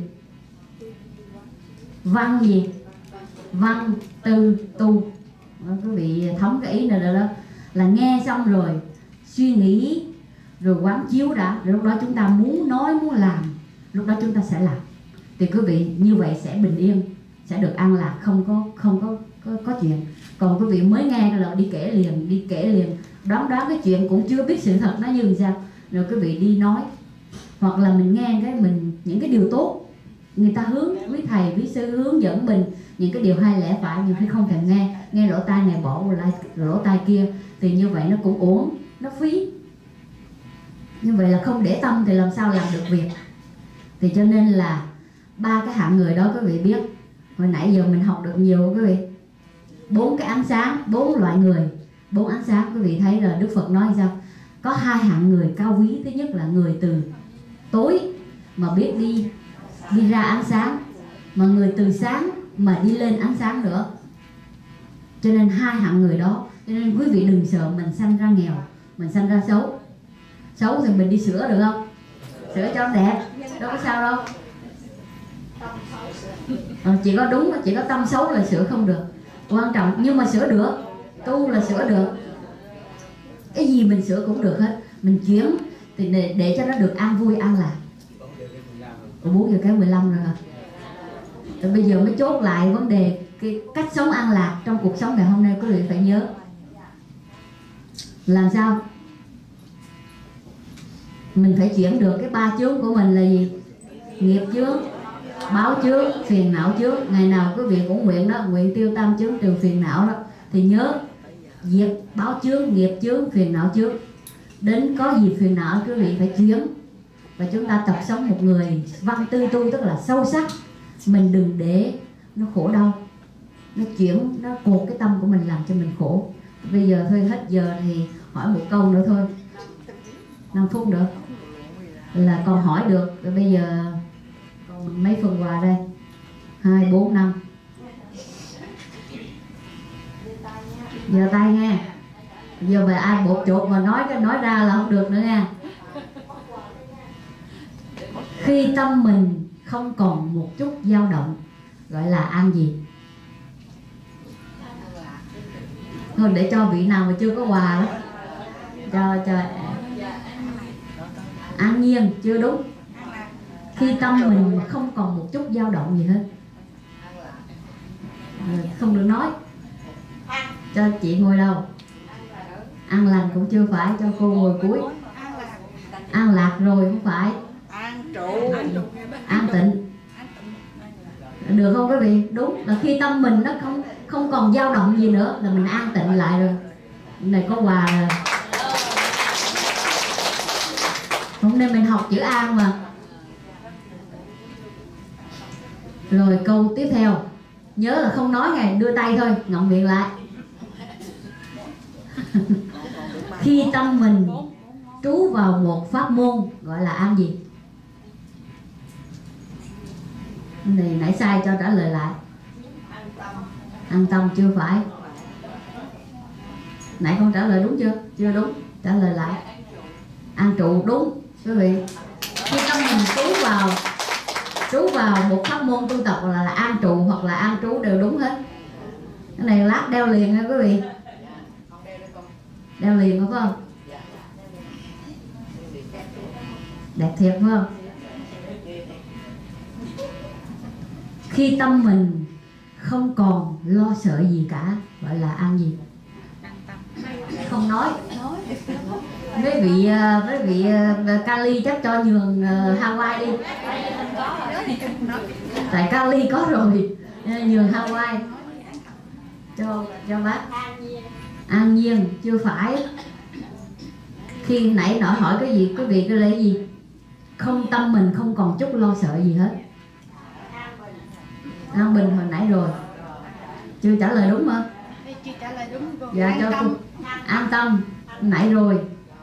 Văn gì? Văn, tư, tu. Đó, quý vị thống cái ý này rồi đó. Là nghe xong rồi suy nghĩ, rồi quán chiếu đã, rồi lúc đó chúng ta muốn nói, muốn làm, lúc đó chúng ta sẽ làm. Thì quý vị như vậy sẽ bình yên, sẽ được an lạc, không có không có có, có chuyện. Còn quý vị mới nghe là đi kể liền, đi kể liền, đoán đoán cái chuyện cũng chưa biết sự thật nó như sao, rồi quý vị đi nói. Hoặc là mình nghe cái mình những cái điều tốt, người ta hướng, quý thầy, quý sư hướng dẫn mình những cái điều hay lẽ phải, nhiều khi không cần nghe, nghe lỗ tai này bỏ vào lại lỗ tai kia, thì như vậy nó cũng uổng, nó phí. Như vậy là không để tâm thì làm sao làm được việc. Thì cho nên là ba cái hạng người đó quý vị biết. Hồi nãy giờ mình học được nhiều quý vị. Bốn cái ánh sáng, bốn loại người, bốn ánh sáng. Quý vị thấy là Đức Phật nói sao? Có hai hạng người cao quý. Thứ nhất là người từ tối mà biết đi đi ra ánh sáng, mà người từ sáng mà đi lên ánh sáng nữa. Cho nên hai hạng người đó. Cho nên quý vị đừng sợ mình sanh ra nghèo, mình sanh ra xấu. Xấu thì mình đi sửa được không? Sửa cho nó đẹp, đâu có sao đâu. À, chỉ có đúng, chỉ có tâm xấu là sửa không được. Quan trọng, nhưng mà sửa được. Tu là sửa được. Cái gì mình sửa cũng được hết. Mình chuyển thì để, để cho nó được an vui, an lạc. bốn giờ cái mười lăm rồi hả? Rồi bây giờ mới chốt lại vấn đề cái cách sống an lạc trong cuộc sống ngày hôm nay. Quý vị phải nhớ làm sao mình phải chuyển được cái ba chướng của mình là gì? Nghiệp chướng, báo chướng, phiền não chướng. Ngày nào quý vị cũng nguyện đó, nguyện tiêu tam chướng trừ phiền não đó. Thì nhớ diệt báo chướng, nghiệp chướng, phiền não chướng. Đến có gì phiền não quý vị phải chuyển. Và chúng ta tập sống một người văn tư tu, tức là sâu sắc. Mình đừng để nó khổ đau, nó chuyển, nó cột cái tâm của mình làm cho mình khổ. Bây giờ thôi hết giờ thì hỏi một câu nữa thôi, năm phút nữa là còn hỏi được. Rồi bây giờ còn mấy phần quà đây? Hai, bốn, năm. Giờ tay nghe. Giờ về ai bột chột mà nói cái nói ra là không được nữa nha. Khi tâm mình không còn một chút dao động gọi là an gì? Thôi để cho vị nào mà chưa có quà đó, cho cho an nhiên, chưa đúng. Khi tâm mình không còn một chút dao động gì hết, không được nói. Cho chị ngồi đâu? An lành cũng chưa phải, cho cô ngồi cuối. An lạc rồi không phải. An trụ, an tịnh. Được không quý vị? Đúng là khi tâm mình nó không không còn dao động gì nữa là mình an tịnh lại rồi. Này có quà rồi. Hôm nay mình học chữ an mà. Rồi câu tiếp theo, nhớ là không nói ngày đưa tay thôi, ngậm miệng lại. Khi tâm mình trú vào một pháp môn gọi là an gì? Này nãy sai cho trả lời lại. An tâm chưa phải. Nãy con trả lời đúng chưa? Chưa đúng. Trả lời lại. An trụ đúng quý vị. Khi tâm mình trú vào trú vào một pháp môn tu tập là, là an trụ hoặc là an trú đều đúng hết. Cái này lát đeo liền nha quý vị. Đeo liền phải không? Đẹp thiệt phải không? Khi tâm mình không còn lo sợ gì cả gọi là an gì? Không nói. Mấy vị mấy vị Kali chắc cho nhường Hawaii đi. Tại Kali có rồi, nhường Hawaii cho cho bác. An nhiên chưa phải. Khi nãy nãy hỏi cái gì quý vị cứ lấy gì? Không, tâm mình không còn chút lo sợ gì hết. An bình hồi nãy rồi. Chưa trả lời đúng không? Chưa trả lời đúng cô. Dạ cho cô. An tâm nãy rồi.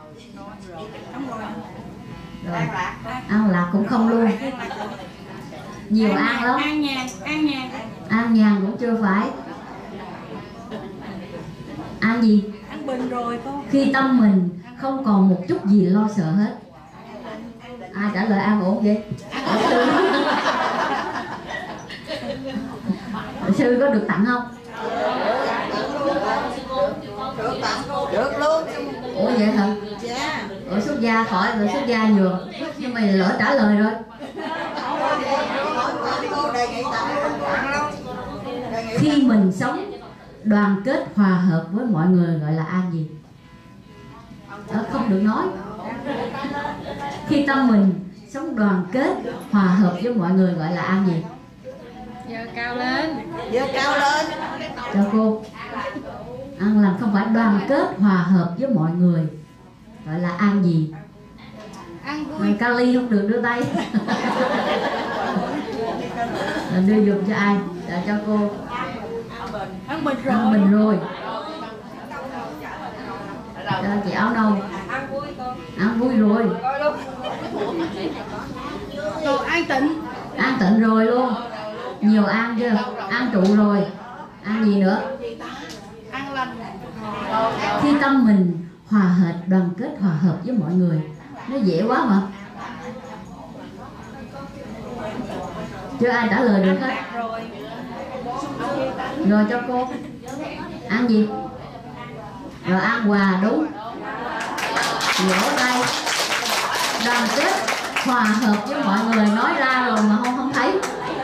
Rồi. An lạc cũng không luôn. Nhiều an lắm. An nhàn, an nhàn. An nhàn cũng chưa phải. An gì? An bình rồi cô. Khi tâm mình không còn một chút gì lo sợ hết. Ai trả lời an ổn vậy? Sư có được tặng không? Được luôn. Ủa vậy hả? Dạ. Ở xuất gia khỏi rồi xuất gia nhường. Nhưng mà lỡ trả lời rồi. Khi mình sống đoàn kết hòa hợp với mọi người gọi là an gì? Đó, không được nói. Khi tâm mình sống đoàn kết hòa hợp với mọi người gọi là an gì? Giờ cao lên. Giờ cao lên. Cho cô. An lành không phải đoàn kết hòa hợp với mọi người gọi là an gì? An vui. Kali không được đưa tay. Đưa dùng cho ai? Để cho cô. An bình rồi. An bình rồi. Cho chị áo nâu. An vui rồi. Rồi an tịnh. An tịnh rồi luôn. Nhiều an chưa? An trụ rồi. An gì nữa? An lành. Khi tâm mình hòa hợp, đoàn kết hòa hợp với mọi người. Nó dễ quá mà. Chưa ai trả lời được hết. Rồi cho cô. An gì? Rồi an hòa đúng. Vỗ tay. Đoàn kết hòa hợp với mọi người nói ra rồi mà không không thấy.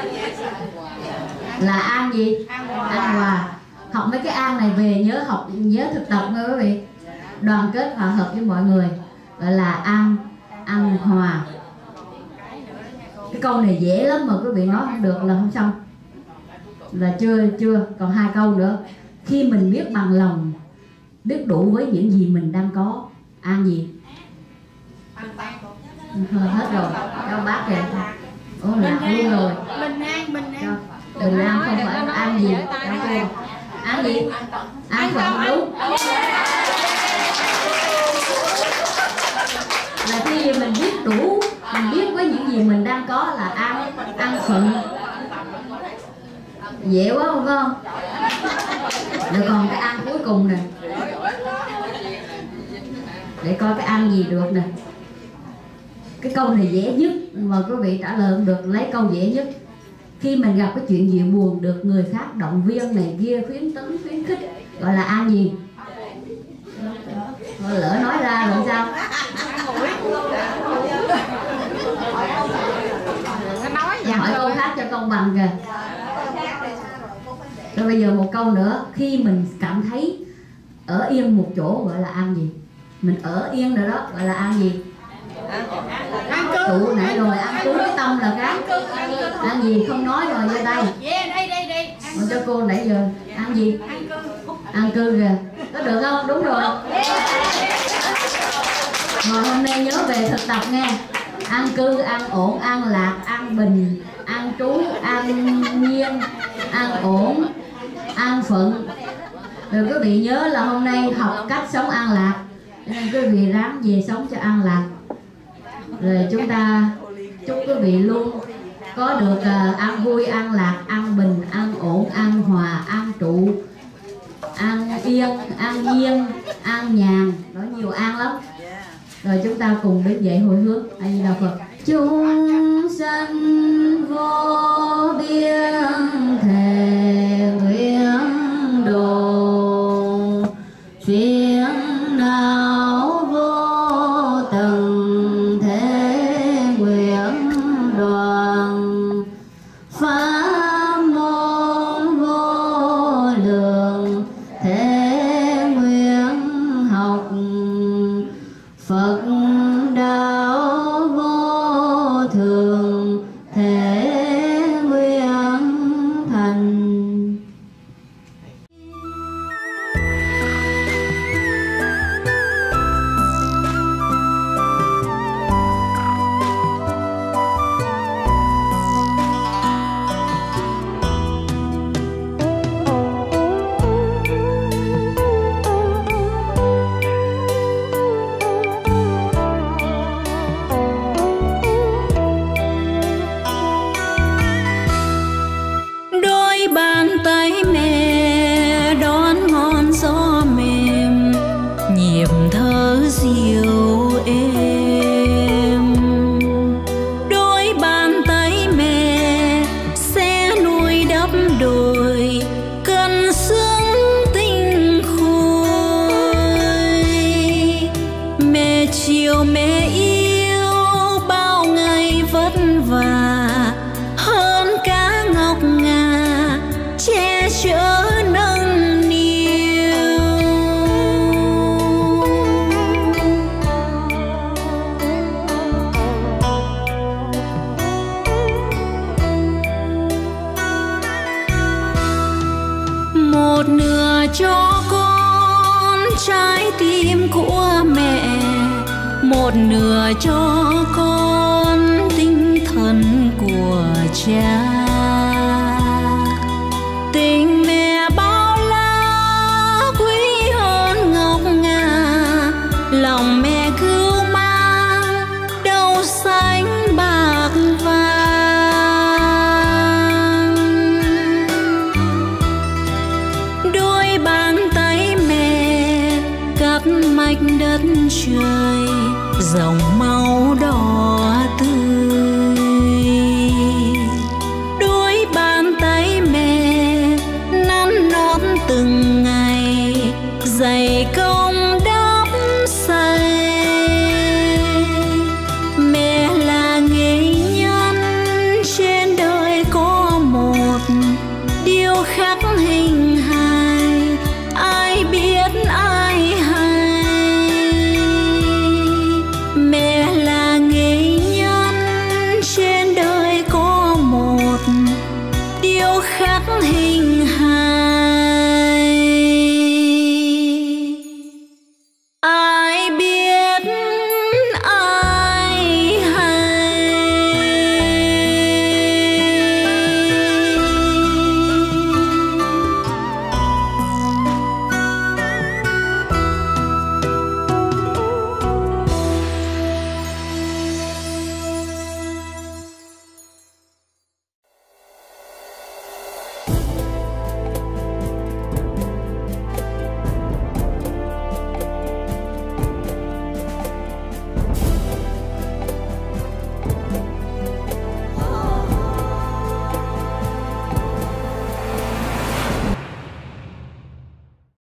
Là an gì? An hòa. Học mấy cái an này về nhớ học, nhớ thực tập nha quý vị. Đoàn kết hòa hợp với mọi người gọi là an an hòa. Cái câu này dễ lắm mà quý vị nói không được là không xong. Là chưa chưa còn hai câu nữa. Khi mình biết bằng lòng, biết đủ với những gì mình đang có, an gì? Hết rồi, cho bác kìa. Ủa lạc luôn rồi. Bình an, bình an. Bình an không phải an gì? Cho cô. An gì? An phận đúng. Là khi mình biết đủ, mình biết với những gì mình đang có là an an phận. Dễ quá không phải không? Rồi còn cái an cuối cùng nè. Để coi cái an gì được nè. Cái câu này dễ nhất mà quý vị trả lời không được, lấy câu dễ nhất. Khi mình gặp cái chuyện gì buồn được người khác động viên này kia, khuyến tấn, khuyến khích gọi là an gì? Rồi lỡ nói ra rồi sao? Hỏi câu khác cho công bằng kìa. Rồi bây giờ một câu nữa. Khi mình cảm thấy ở yên một chỗ gọi là an gì? Mình ở yên rồi đó gọi là an gì? An cư. Tụ nãy rồi, an cư cái tâm là cái an gì không nói rồi vô đây. Yeah, đây đây đây. Còn cho cô nãy giờ an gì? An cư. An cư kìa. Có được không? Đúng rồi. Mà hôm nay nhớ về thực tập nghe. An cư, an ổn, an lạc, an bình, an trú, an nhiên, an ổn, an phận. Rồi quý vị nhớ là hôm nay học cách sống an lạc. Nên quý vị ráng về sống cho an lạc. Rồi chúng ta chúc quý vị luôn có được uh, an vui, an lạc, an bình, an ổn, an hòa, an trụ, an yên, an nhiên, an nhàn, nói nhiều an lắm. Rồi chúng ta cùng đứng dậy hồi hướng. A Di Đà Phật. Chúng sanh vô biên thể nguyện độ, phiền não vô tận thế nguyện đoàn, pháp môn vô lượng thế nguyện học, Phật đạo vô thường thế nguyện thành. Đôi bàn tay mẹ đón ngọn gió mềm, nhịp thở dịu êm. Đôi bàn tay mẹ sẽ nuôi đắp đồi, cân xứng tinh khôi. Mẹ chiều mẹ yêu bao ngày vất vả, hơn cả ngọc ngà che chở nâng niu. Một nửa cho con trái tim của mẹ, một nửa cho con tinh thần của cha.